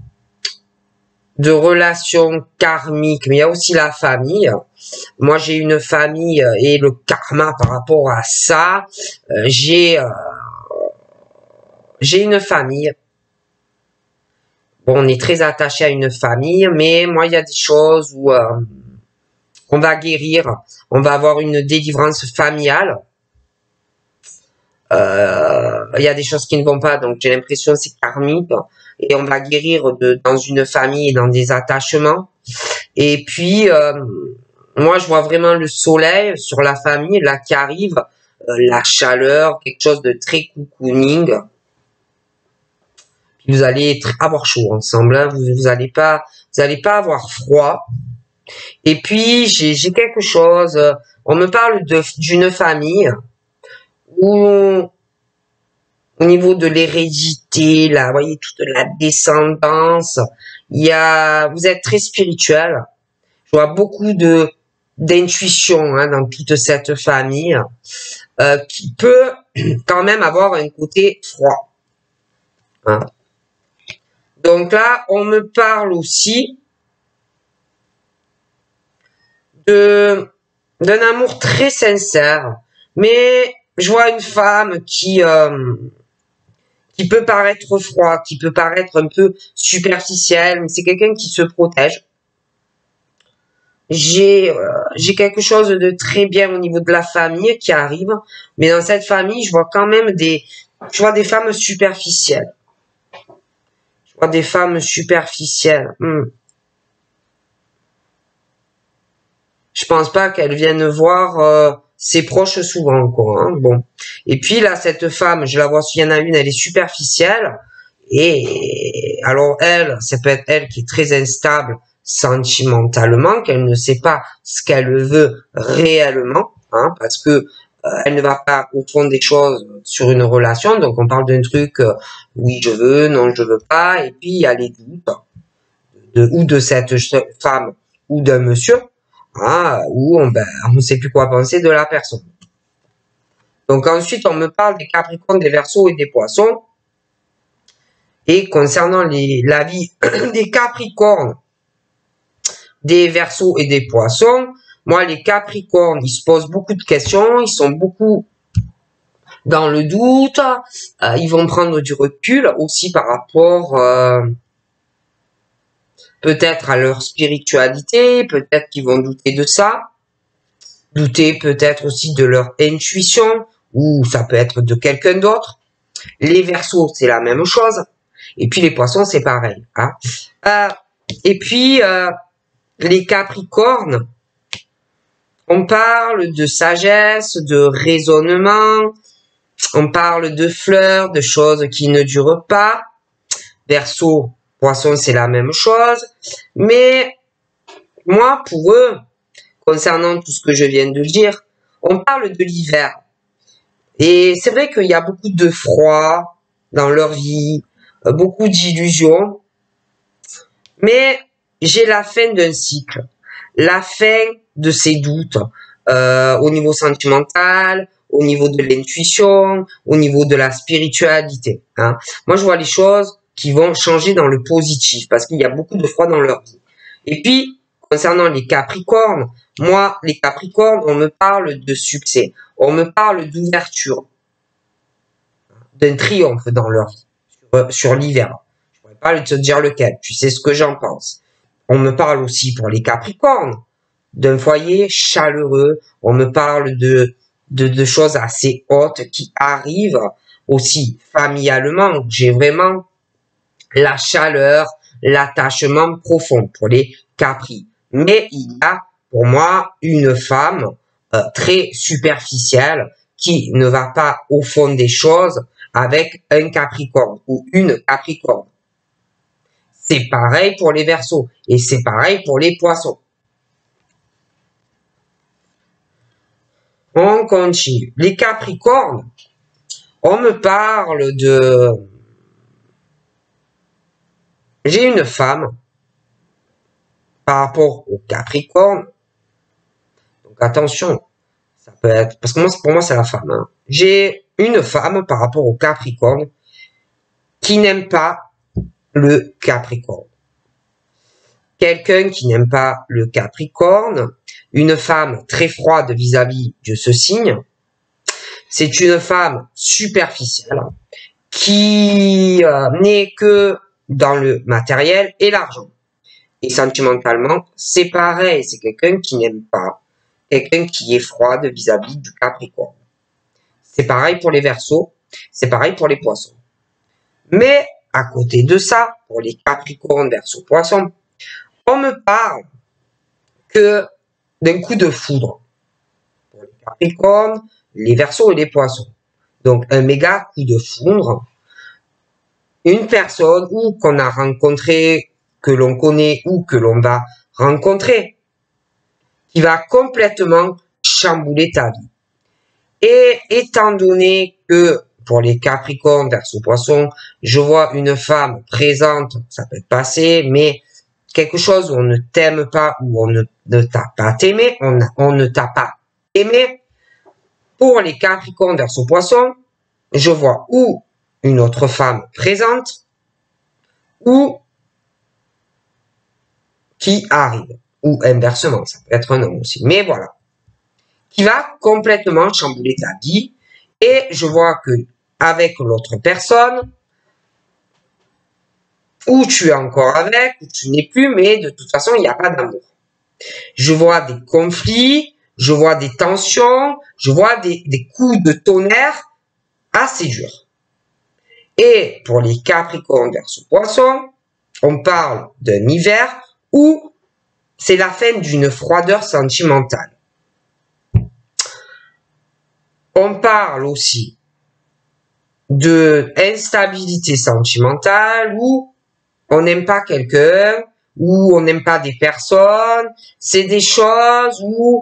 de relations karmiques, mais il y a aussi la famille. Moi, j'ai une famille et le karma par rapport à ça. Euh, j'ai euh, j'ai une famille. Bon, on est très attaché à une famille, mais moi, il y a des choses où euh, on va guérir. On va avoir une délivrance familiale. Euh, il y a des choses qui ne vont pas, donc j'ai l'impression que c'est karmique et on va guérir de, dans une famille et dans des attachements. Et puis euh, moi je vois vraiment le soleil sur la famille là qui arrive, euh, la chaleur, quelque chose de très cocooning. Puis vous allez avoir chaud ensemble, hein. vous, vous allez pas, vous allez pas avoir froid. Et puis j'ai j'ai quelque chose. On me parle de d'une famille où au niveau de l'hérédité, là, vous voyez, toute la descendance, il y a, vous êtes très spirituel. Je vois beaucoup de d'intuition hein, dans toute cette famille, euh, qui peut quand même avoir un côté froid. Hein. Donc là, on me parle aussi de d'un amour très sincère, mais je vois une femme qui euh, qui peut paraître froid, qui peut paraître un peu superficiel, mais c'est quelqu'un qui se protège. J'ai euh, j'ai quelque chose de très bien au niveau de la famille qui arrive, mais dans cette famille, je vois quand même des je vois des femmes superficielles. Je vois des femmes superficielles. Hmm. Je pense pas qu'elles viennent voir euh, ses proches souvent, quoi. Hein, bon. Et puis là, cette femme, je la vois, s'il y en a une, elle est superficielle et Et alors elle, ça peut être elle qui est très instable sentimentalement, qu'elle ne sait pas ce qu'elle veut réellement, hein, parce que euh, elle ne va pas au fond des choses sur une relation. Donc on parle d'un truc, euh, oui je veux, non je veux pas, et puis il y a les doutes de, ou de cette femme ou d'un monsieur, hein, où on ben, on ne sait plus quoi penser de la personne. Donc ensuite on me parle des Capricornes, des Verseaux et des Poissons. Et concernant les, la vie des Capricornes, des Verseaux et des Poissons, moi les Capricornes, ils se posent beaucoup de questions, ils sont beaucoup dans le doute, euh, ils vont prendre du recul aussi par rapport euh, peut-être à leur spiritualité, peut-être qu'ils vont douter de ça, douter peut-être aussi de leur intuition, ou ça peut être de quelqu'un d'autre. Les Verseaux, c'est la même chose. Et puis les Poissons, c'est pareil. Hein. Euh, et puis, euh, les Capricornes, on parle de sagesse, de raisonnement, on parle de fleurs, de choses qui ne durent pas. Verseau, Poisson, c'est la même chose. Mais moi, pour eux, concernant tout ce que je viens de dire, on parle de l'hiver. Et c'est vrai qu'il y a beaucoup de froid dans leur vie, beaucoup d'illusions. Mais j'ai la fin d'un cycle, la fin de ces doutes euh, au niveau sentimental, au niveau de l'intuition, au niveau de la spiritualité. Hein. Moi, je vois les choses qui vont changer dans le positif parce qu'il y a beaucoup de froid dans leur vie. Et puis, concernant les Capricornes, moi, les Capricornes, on me parle de succès, on me parle d'ouverture, d'un triomphe dans leur vie, sur, sur l'hiver. Pas de te dire lequel, tu sais ce que j'en pense. On me parle aussi pour les Capricornes d'un foyer chaleureux, on me parle de, de, de choses assez hautes qui arrivent aussi familialement. J'ai vraiment la chaleur, l'attachement profond pour les Capri. Mais il y a pour moi une femme euh, très superficielle qui ne va pas au fond des choses avec un Capricorne ou une Capricorne. C'est pareil pour les Verseaux et c'est pareil pour les Poissons. On continue. Les Capricornes, on me parle de... J'ai une femme par rapport au Capricorne. Donc attention, ça peut être... Parce que moi, pour moi, c'est la femme. Hein. J'ai une femme par rapport au Capricorne qui n'aime pas le Capricorne. Quelqu'un qui n'aime pas le Capricorne, une femme très froide vis-à-vis de ce signe, c'est une femme superficielle qui euh, n'est que dans le matériel et l'argent. Et sentimentalement, c'est pareil, c'est quelqu'un qui n'aime pas, quelqu'un qui est froide vis-à-vis du Capricorne. C'est pareil pour les Verseaux, c'est pareil pour les Poissons. Mais à côté de ça, pour les Capricornes, Verseaux, Poissons, on me parle que d'un coup de foudre. Pour les Capricornes, les Verseaux et les Poissons. Donc un méga coup de foudre. Une personne ou qu'on a rencontré, que l'on connaît ou que l'on va rencontrer, qui va complètement chambouler ta vie. Et étant donné que pour les Capricornes, Verseaux, Poissons, je vois une femme présente, ça peut être passé, mais quelque chose où on ne t'aime pas, où on ne, ne t'a pas aimé, on, on ne t'a pas aimé. Pour les Capricornes, Verseaux, Poissons, je vois ou une autre femme présente, ou qui arrive, ou inversement, ça peut être un homme aussi, mais voilà, qui va complètement chambouler ta vie, et je vois que avec l'autre personne, ou tu es encore avec, ou tu n'es plus, mais de toute façon, il n'y a pas d'amour. Je vois des conflits, je vois des tensions, je vois des, des coups de tonnerre assez durs. Et pour les Capricornes, Verseaux, Poissons, on parle d'un hiver où c'est la fin d'une froideur sentimentale. On parle aussi de instabilité sentimentale où on n'aime pas quelqu'un, ou on n'aime pas des personnes, c'est des choses où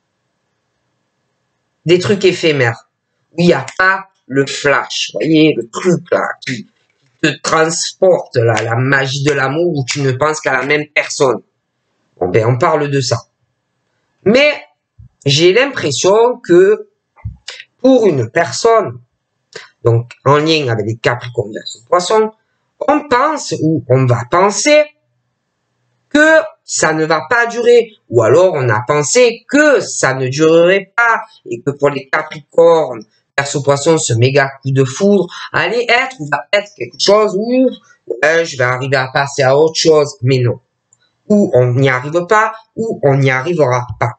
des trucs éphémères, où il n'y a pas le flash, vous voyez, le truc là, qui te transporte là, la magie de l'amour, où tu ne penses qu'à la même personne. Bon ben, on parle de ça. Mais j'ai l'impression que pour une personne, donc en lien avec les Capricornes Verseau Poissons, on pense ou on va penser que ça ne va pas durer, ou alors on a pensé que ça ne durerait pas, et que pour les Capricornes, Verseau Poisson, ce méga coup de foudre allait être, ou va être quelque chose où ouais, je vais arriver à passer à autre chose, mais non. Ou on n'y arrive pas, ou on n'y arrivera pas.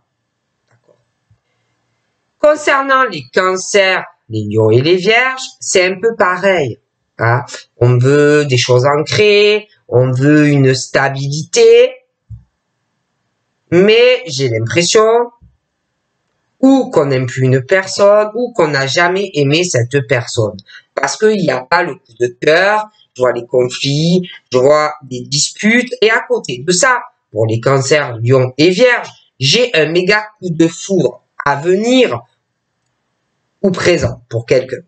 Concernant les cancers, les lions et les vierges, c'est un peu pareil. Hein. On veut des choses ancrées, on veut une stabilité, mais j'ai l'impression ou qu'on n'aime plus une personne, ou qu'on n'a jamais aimé cette personne. Parce qu'il n'y a pas le coup de cœur, je vois les conflits, je vois des disputes, et à côté de ça, pour les cancers, lions et vierges, j'ai un méga coup de foudre à venir ou présent pour quelqu'un.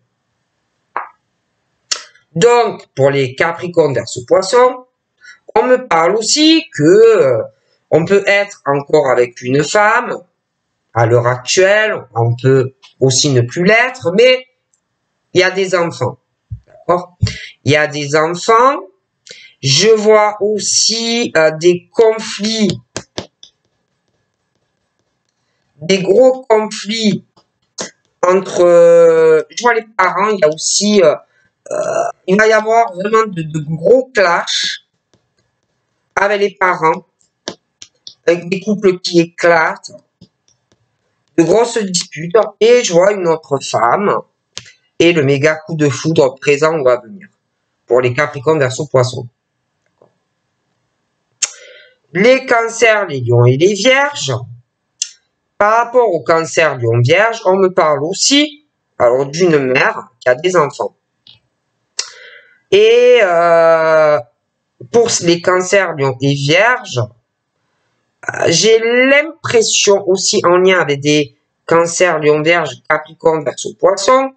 Donc, pour les Capricornes Verseau Poisson, on me parle aussi que euh, on peut être encore avec une femme à l'heure actuelle, on peut aussi ne plus l'être, mais il y a des enfants. D'accord ? Il y a des enfants. Je vois aussi euh, des conflits, des gros conflits entre, euh, je vois les parents, il y a aussi, euh, euh, il va y avoir vraiment de, de gros clashs avec les parents, avec des couples qui éclatent, de grosses disputes, et je vois une autre femme, et le méga coup de foudre présent ou à venir, pour les Capricornes Verseau Poisson. Les cancers, les lions et les vierges, par rapport au cancer lion-vierge, on me parle aussi alors d'une mère qui a des enfants. Et euh, pour les cancers lion et vierge, j'ai l'impression aussi en lien avec des cancers lion-vierge, capricorne, verseau, poisson,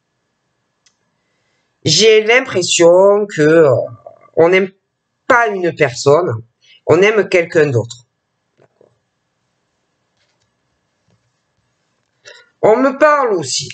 j'ai l'impression que euh, on n'aime pas une personne, on aime quelqu'un d'autre. On me parle aussi,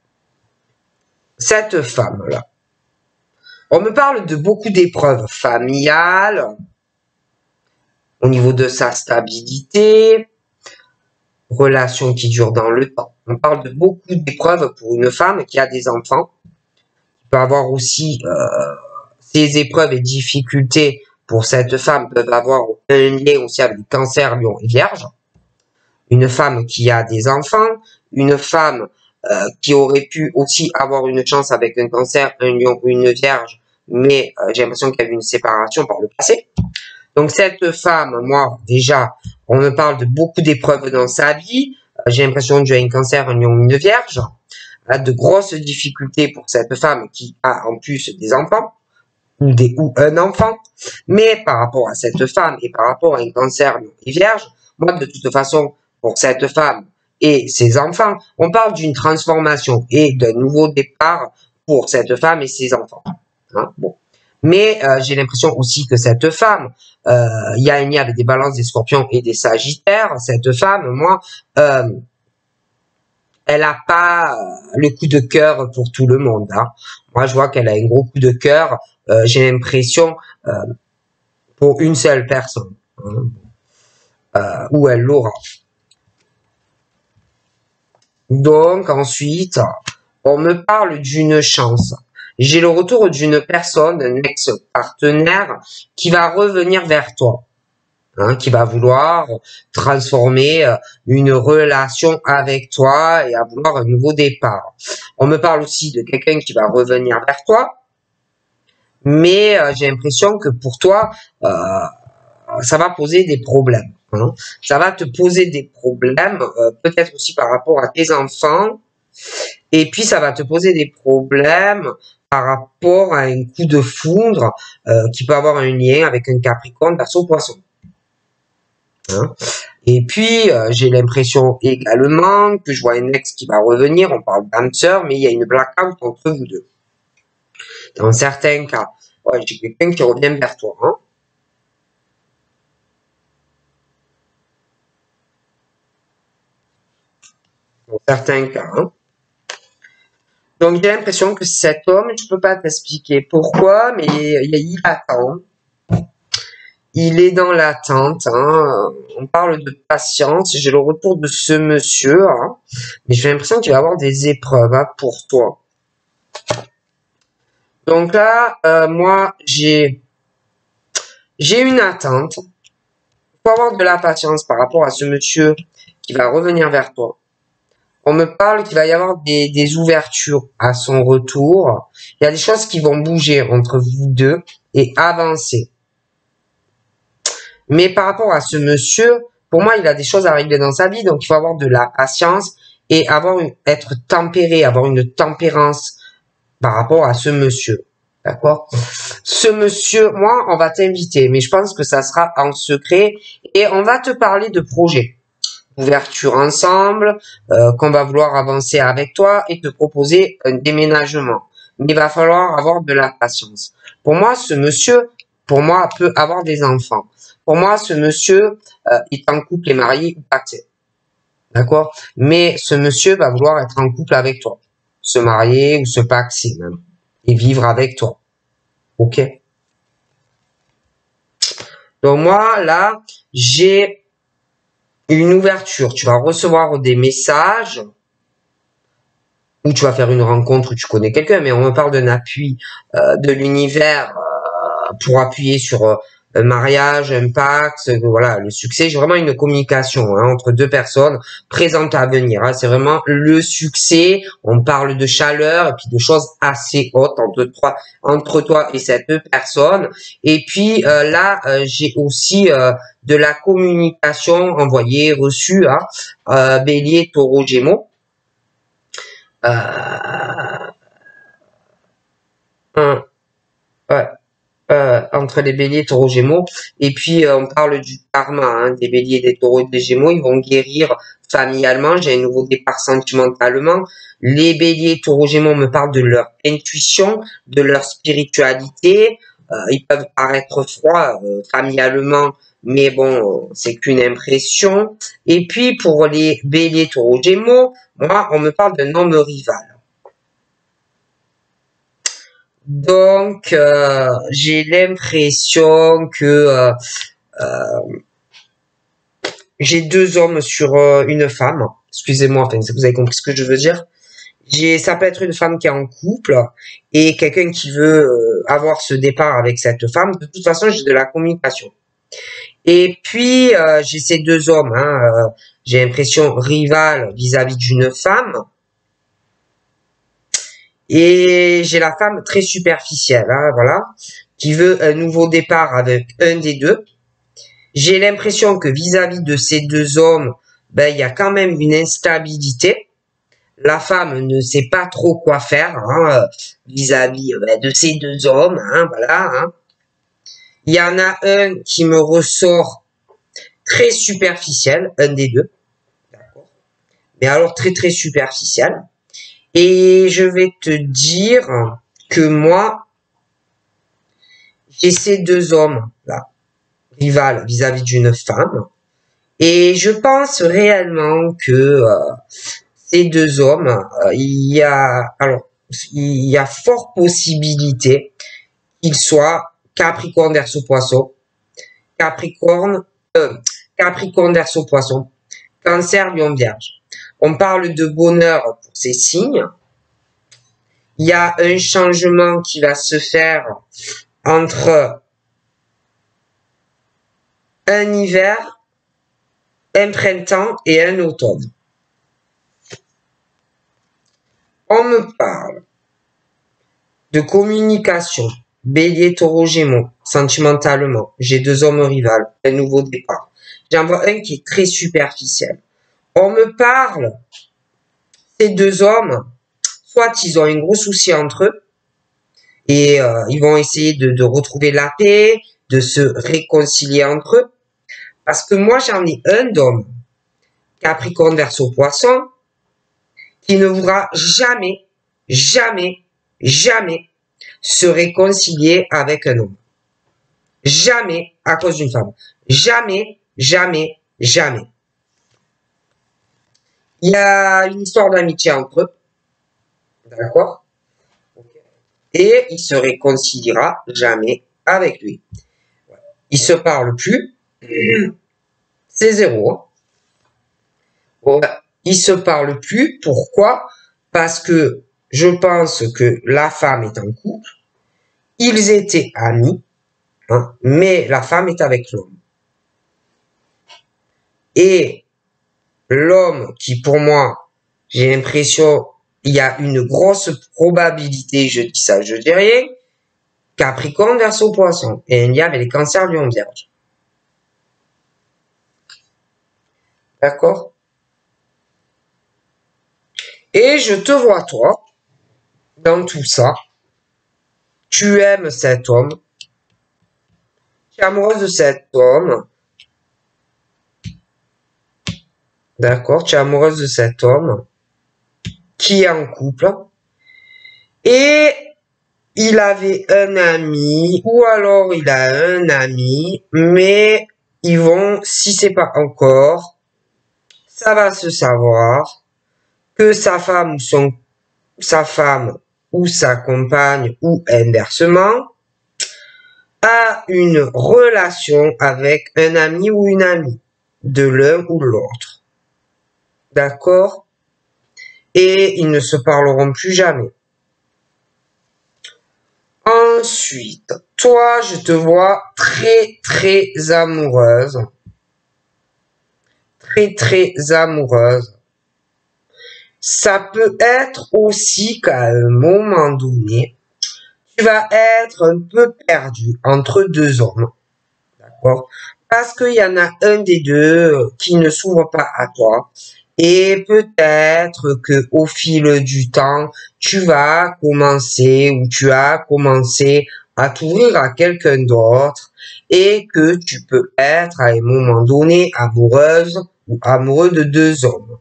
cette femme-là, on me parle de beaucoup d'épreuves familiales, au niveau de sa stabilité, relations qui durent dans le temps. On parle de beaucoup d'épreuves pour une femme qui a des enfants. Il peut avoir aussi euh, ces épreuves et difficultés pour cette femme peuvent avoir un lien aussi avec le cancer, lion et vierge. Une femme qui a des enfants, une femme euh, qui aurait pu aussi avoir une chance avec un cancer, un lion ou une vierge, mais euh, j'ai l'impression qu'il y a eu une séparation par le passé. Donc cette femme, moi, déjà, on me parle de beaucoup d'épreuves dans sa vie. J'ai l'impression que j'ai un cancer, un lion, une vierge. De grosses difficultés pour cette femme qui a en plus des enfants, ou, des, ou un enfant. Mais par rapport à cette femme et par rapport à un cancer, lion et vierge, moi, de toute façon, pour cette femme et ses enfants, on parle d'une transformation et d'un nouveau départ pour cette femme et ses enfants. Hein, bon. Mais euh, j'ai l'impression aussi que cette femme, il euh, y a un lien avec des balances, des scorpions et des sagittaires. Cette femme, moi, euh, elle n'a pas le coup de cœur pour tout le monde. Hein. Moi, je vois qu'elle a un gros coup de cœur. Euh, j'ai l'impression euh, pour une seule personne. Hein, euh, où elle l'aura. Donc, ensuite, on me parle d'une chance. J'ai le retour d'une personne, un ex-partenaire, qui va revenir vers toi, hein, qui va vouloir transformer une relation avec toi et à vouloir un nouveau départ. On me parle aussi de quelqu'un qui va revenir vers toi, mais euh, j'ai l'impression que pour toi, euh, ça va poser des problèmes. Hein. Ça va te poser des problèmes, euh, peut-être aussi par rapport à tes enfants, et puis ça va te poser des problèmes par rapport à un coup de foudre euh, qui peut avoir un lien avec un Capricorne, Verseau, Poisson. Hein. Et puis, euh, j'ai l'impression également que je vois un ex qui va revenir, on parle d'âme sœur, mais il y a une blackout entre vous deux. Dans certains cas, ouais, j'ai quelqu'un qui revient vers toi. Hein. Dans certains cas. Hein. Donc, j'ai l'impression que cet homme, je peux pas t'expliquer pourquoi, mais il, il attend. Il est dans l'attente. Hein. On parle de patience. J'ai le retour de ce monsieur. Hein. Mais j'ai l'impression qu'il va avoir des épreuves hein, pour toi. Donc là, euh, moi, j'ai j'ai une attente. Il faut avoir de la patience par rapport à ce monsieur qui va revenir vers toi. On me parle qu'il va y avoir des, des ouvertures à son retour. Il y a des choses qui vont bouger entre vous deux et avancer. Mais par rapport à ce monsieur, pour moi, il a des choses à régler dans sa vie, donc il faut avoir de la patience et avoir une, être tempéré, avoir une tempérance par rapport à ce monsieur. D'accord? Ce monsieur, moi, on va t'inviter, mais je pense que ça sera en secret et on va te parler de projets. Ouverture ensemble, euh, qu'on va vouloir avancer avec toi et te proposer un déménagement. Mais il va falloir avoir de la patience. Pour moi, ce monsieur, pour moi, peut avoir des enfants. Pour moi, ce monsieur euh, est en couple et marié ou pacté. D'accord? Mais ce monsieur va vouloir être en couple avec toi. Se marier ou se paxer même. Et vivre avec toi. Ok? Donc moi, là, j'ai une ouverture. Tu vas recevoir des messages ou tu vas faire une rencontre où tu connais quelqu'un, mais on me parle d'un appui euh, de l'univers euh, pour appuyer sur euh, un mariage, un pacte, euh, voilà, le succès. J'ai vraiment une communication hein, entre deux personnes présentes à venir. Hein. C'est vraiment le succès. On parle de chaleur et puis de choses assez hautes entre toi, entre toi et cette personne. Et puis euh, là, euh, j'ai aussi euh, de la communication envoyée, reçue, hein, euh, Bélier, Taureau, Gémeaux. Euh, un, ouais, euh, entre les béliers, taureaux, gémeaux. Et puis, euh, on parle du karma, hein, des béliers, des taureaux et des gémeaux. Ils vont guérir familialement. J'ai un nouveau départ sentimentalement. Les béliers, taureaux, gémeaux me parlent de leur intuition, de leur spiritualité. Euh, ils peuvent paraître froids euh, familialement, mais bon, c'est qu'une impression. Et puis, pour les béliers, taureaux, gémeaux, moi, on me parle d'un homme rival. Donc, euh, j'ai l'impression que euh, euh, j'ai deux hommes sur euh, une femme. Excusez-moi, enfin, vous avez compris ce que je veux dire. J'ai, ça peut être une femme qui est en couple et quelqu'un qui veut euh, avoir ce départ avec cette femme. De toute façon, j'ai de la communication. Et puis, euh, j'ai ces deux hommes. Hein, euh, j'ai l'impression rival vis-à-vis d'une femme. Et j'ai la femme très superficielle, hein, voilà, qui veut un nouveau départ avec un des deux. J'ai l'impression que vis-à-vis de ces deux hommes, ben il y a quand même une instabilité. La femme ne sait pas trop quoi faire hein, vis-à-vis ben, de ces deux hommes, hein, voilà. Hein. Il y en a un qui me ressort très superficiel, un des deux, d'accord. Mais alors très très superficiel. Et je vais te dire que moi, j'ai ces deux hommes là, rivales vis-à-vis d'une femme, et je pense réellement que euh, ces deux hommes, euh, il y a alors il y a fort possibilité qu'ils soient Capricorne, Verseau, Poisson, Capricorne, euh, Capricorne, Verseau, Poisson, Cancer, Lion, Vierge. On parle de bonheur pour ces signes. Il y a un changement qui va se faire entre un hiver, un printemps et un automne. On me parle de communication, Bélier, Taureau, Gémeaux, sentimentalement. J'ai deux hommes rivales, un nouveau départ. J'en vois un qui est très superficiel. On me parle, ces deux hommes, soit ils ont un gros souci entre eux, et euh, ils vont essayer de, de retrouver la paix, de se réconcilier entre eux. Parce que moi, j'en ai un d'homme, Capricorne Verseau Poisson, qui ne voudra jamais, jamais, jamais se réconcilier avec un homme. Jamais à cause d'une femme. Jamais, jamais, jamais. Il y a une histoire d'amitié entre eux. D'accord? Et il se réconciliera jamais avec lui. Ils se parlent plus. C'est zéro. Hein. Bon, ils se parlent plus. Pourquoi? Parce que je pense que la femme est en couple. Ils étaient amis. Hein, mais la femme est avec l'homme. Et l'homme qui, pour moi, j'ai l'impression, il y a une grosse probabilité, je dis ça, je dis rien, Capricorne Verseau Poisson, et il y avait les cancers Lion Vierge. D'accord? Et je te vois, toi, dans tout ça, tu aimes cet homme, tu es amoureuse de cet homme, d'accord, tu es amoureuse de cet homme, qui est en couple, et il avait un ami, ou alors il a un ami, mais ils vont, si c'est pas encore, ça va se savoir que sa femme ou son, sa femme ou sa compagne ou inversement a une relation avec un ami ou une amie de l'un ou de l'autre. D'accord? Et ils ne se parleront plus jamais. Ensuite, toi, je te vois très, très amoureuse. Très, très amoureuse. Ça peut être aussi qu'à un moment donné, tu vas être un peu perdu entre deux hommes. D'accord? Parce qu'il y en a un des deux qui ne s'ouvre pas à toi. Et peut-être que au fil du temps, tu vas commencer ou tu as commencé à t'ouvrir à quelqu'un d'autre et que tu peux être à un moment donné amoureuse ou amoureux de deux hommes.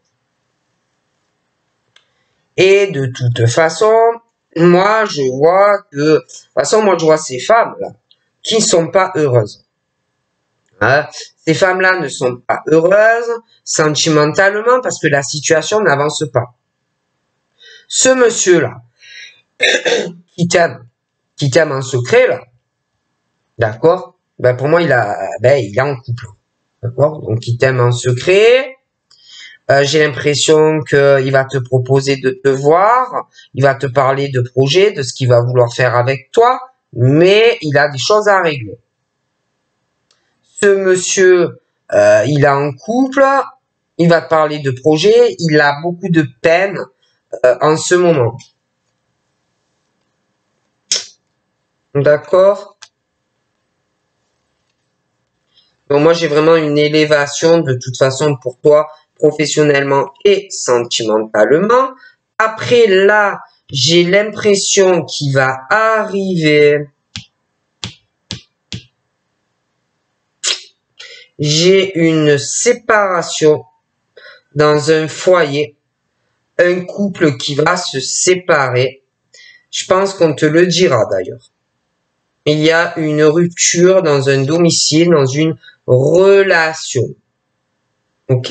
Et de toute façon, moi je vois que, de toute façon moi je vois ces femmes-là qui ne sont pas heureuses. Hein? Ces femmes-là ne sont pas heureuses sentimentalement parce que la situation n'avance pas. Ce monsieur-là, qui t'aime, qui t'aime en secret, là, d'accord? Ben, pour moi, il a, ben, il est en couple. D'accord? Donc, il t'aime en secret. Euh, j'ai l'impression qu'il va te proposer de te voir. Il va te parler de projets, de ce qu'il va vouloir faire avec toi. Mais il a des choses à régler. Ce monsieur, euh, il est en couple, il va te parler de projet, il a beaucoup de peine euh, en ce moment. D'accord? Donc moi j'ai vraiment une élévation de toute façon pour toi, professionnellement et sentimentalement. Après là, j'ai l'impression qu'il va arriver... J'ai une séparation dans un foyer, un couple qui va se séparer. Je pense qu'on te le dira d'ailleurs. Il y a une rupture dans un domicile, dans une relation. Ok?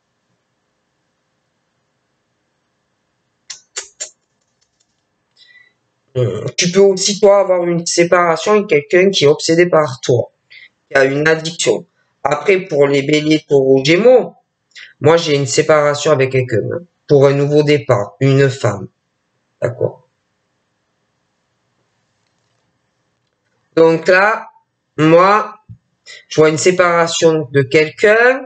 Tu peux aussi, toi, avoir une séparation avec quelqu'un qui est obsédé par toi, qui a une addiction. Après, pour les béliers, taureaux, gémeaux, moi, j'ai une séparation avec quelqu'un hein, pour un nouveau départ, une femme. D'accord? Donc là, moi, je vois une séparation de quelqu'un.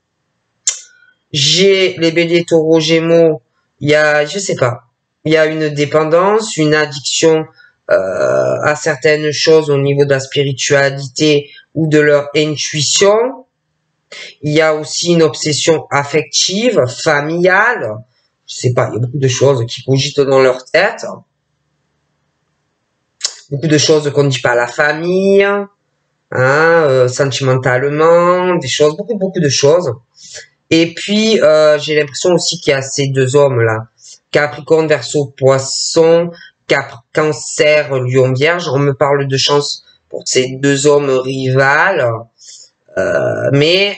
J'ai les béliers, taureaux, gémeaux. Il y a, je sais pas, il y a une dépendance, une addiction euh, à certaines choses au niveau de la spiritualité ou de leur intuition. Il y a aussi une obsession affective, familiale. Je sais pas, il y a beaucoup de choses qui cogitent dans leur tête. beaucoup de choses qu'on ne dit pas à la famille, hein, euh, sentimentalement, des choses, beaucoup, beaucoup de choses. Et puis, euh, j'ai l'impression aussi qu'il y a ces deux hommes-là, Capricorne, Verseau, Poisson, Cap Cancer, Lion, Vierge. On me parle de chance pour ces deux hommes rivales, euh, mais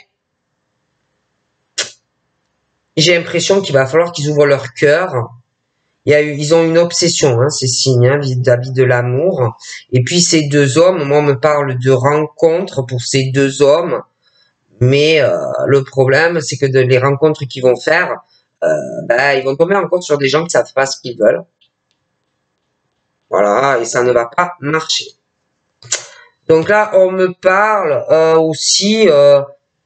j'ai l'impression qu'il va falloir qu'ils ouvrent leur cœur. Il y a eu, ils ont une obsession, hein, ces signes, hein, vis-à-vis de l'amour. Et puis ces deux hommes, moi on me parle de rencontres pour ces deux hommes, mais euh, le problème c'est que de les rencontres qu'ils vont faire, euh, ben, ils vont tomber en compte sur des gens qui savent pas ce qu'ils veulent. Voilà, et ça ne va pas marcher. Donc là, on me parle euh, aussi euh,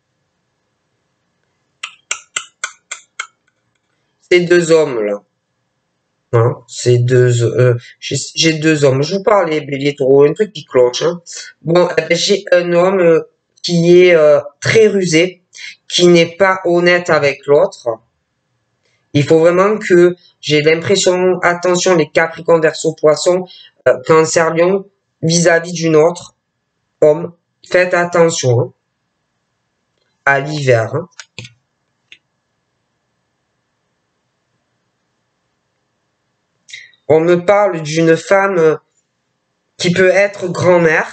ces deux hommes là. Hein, ces deux, euh, j'ai deux hommes. Je vous parlais, bélier, taureau, un truc qui cloche. Hein. Bon, eh ben, j'ai un homme euh, qui est euh, très rusé, qui n'est pas honnête avec l'autre. Il faut vraiment que j'ai l'impression, attention les Capricornes, Verseau, Poisson, euh, Cancer, Lion, vis-à-vis d'une autre homme, faites attention hein, à l'hiver. Hein. On me parle d'une femme qui peut être grand-mère.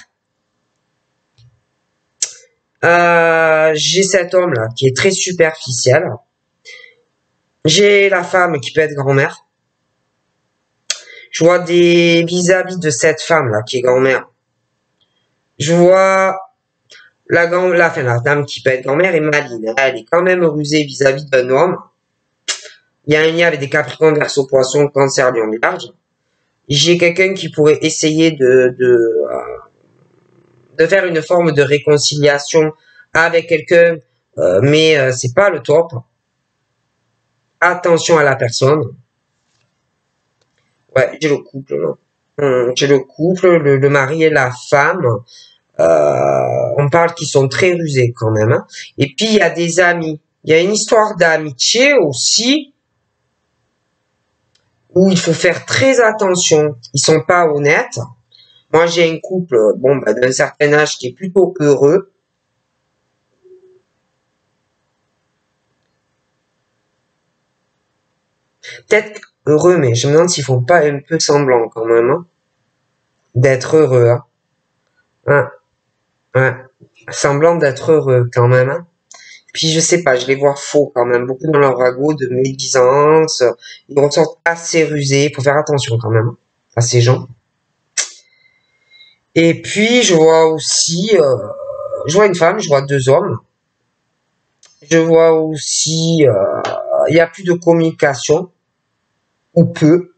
Euh, j'ai cet homme-là qui est très superficiel. J'ai la femme qui peut être grand-mère. Je vois des vis-à-vis de cette femme-là qui est grand-mère. Je vois la, la, enfin, la dame qui peut être grand-mère est maligne. Elle est quand même rusée vis-à-vis d'un homme. Il y a un lien avec des Capricornes, Verseau, Poisson, Cancer, Lion, Vierge. J'ai quelqu'un qui pourrait essayer de, de, euh, de faire une forme de réconciliation avec quelqu'un, euh, mais euh, c'est pas le top. Attention à la personne. Ouais, j'ai le couple, là. Hum, j'ai le couple, le, le mari et la femme. Euh, on parle qu'ils sont très rusés quand même. Hein. Et puis, il y a des amis. Il y a une histoire d'amitié aussi où il faut faire très attention. Ils sont pas honnêtes. Moi, j'ai un couple bon, bah, d'un certain âge qui est plutôt heureux. Peut-être heureux, mais je me demande s'ils font pas un peu semblant quand même hein, d'être heureux. Hein. Hein. Ouais. Semblant d'être heureux quand même. Hein. Puis je sais pas, je les vois faux quand même, beaucoup dans leur ragot de médisance. Ils ressortent assez rusés, faut faire attention quand même à ces gens. Et puis je vois aussi, euh, je vois une femme, je vois deux hommes. Je vois aussi, il euh, y a plus de communication ou peu.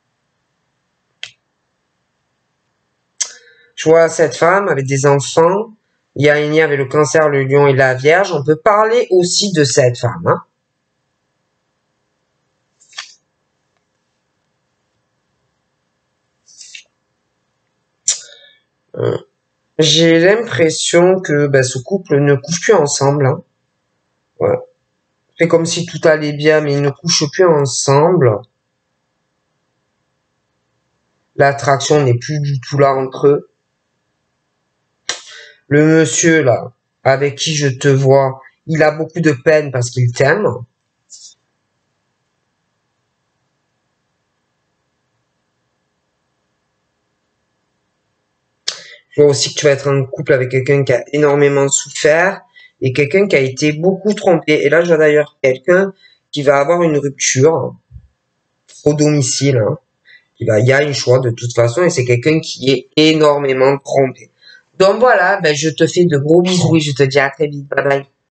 Je vois cette femme avec des enfants. Il y a un lien avec le Cancer, le Lion et la Vierge. On peut parler aussi de cette femme. Hein. Euh, J'ai l'impression que ben, ce couple ne couche plus ensemble. Hein. Ouais. C'est comme si tout allait bien, mais ils ne couchent plus ensemble. L'attraction n'est plus du tout là entre eux. Le monsieur, là, avec qui je te vois, il a beaucoup de peine parce qu'il t'aime. Je vois aussi que tu vas être en couple avec quelqu'un qui a énormément souffert et quelqu'un qui a été beaucoup trompé. Et là, je vois d'ailleurs quelqu'un qui va avoir une rupture au domicile. Hein. Il, va, il y a une choix de toute façon et c'est quelqu'un qui est énormément trompé. Donc voilà, ben je te fais de gros bisous et je te dis à très vite. Bye bye.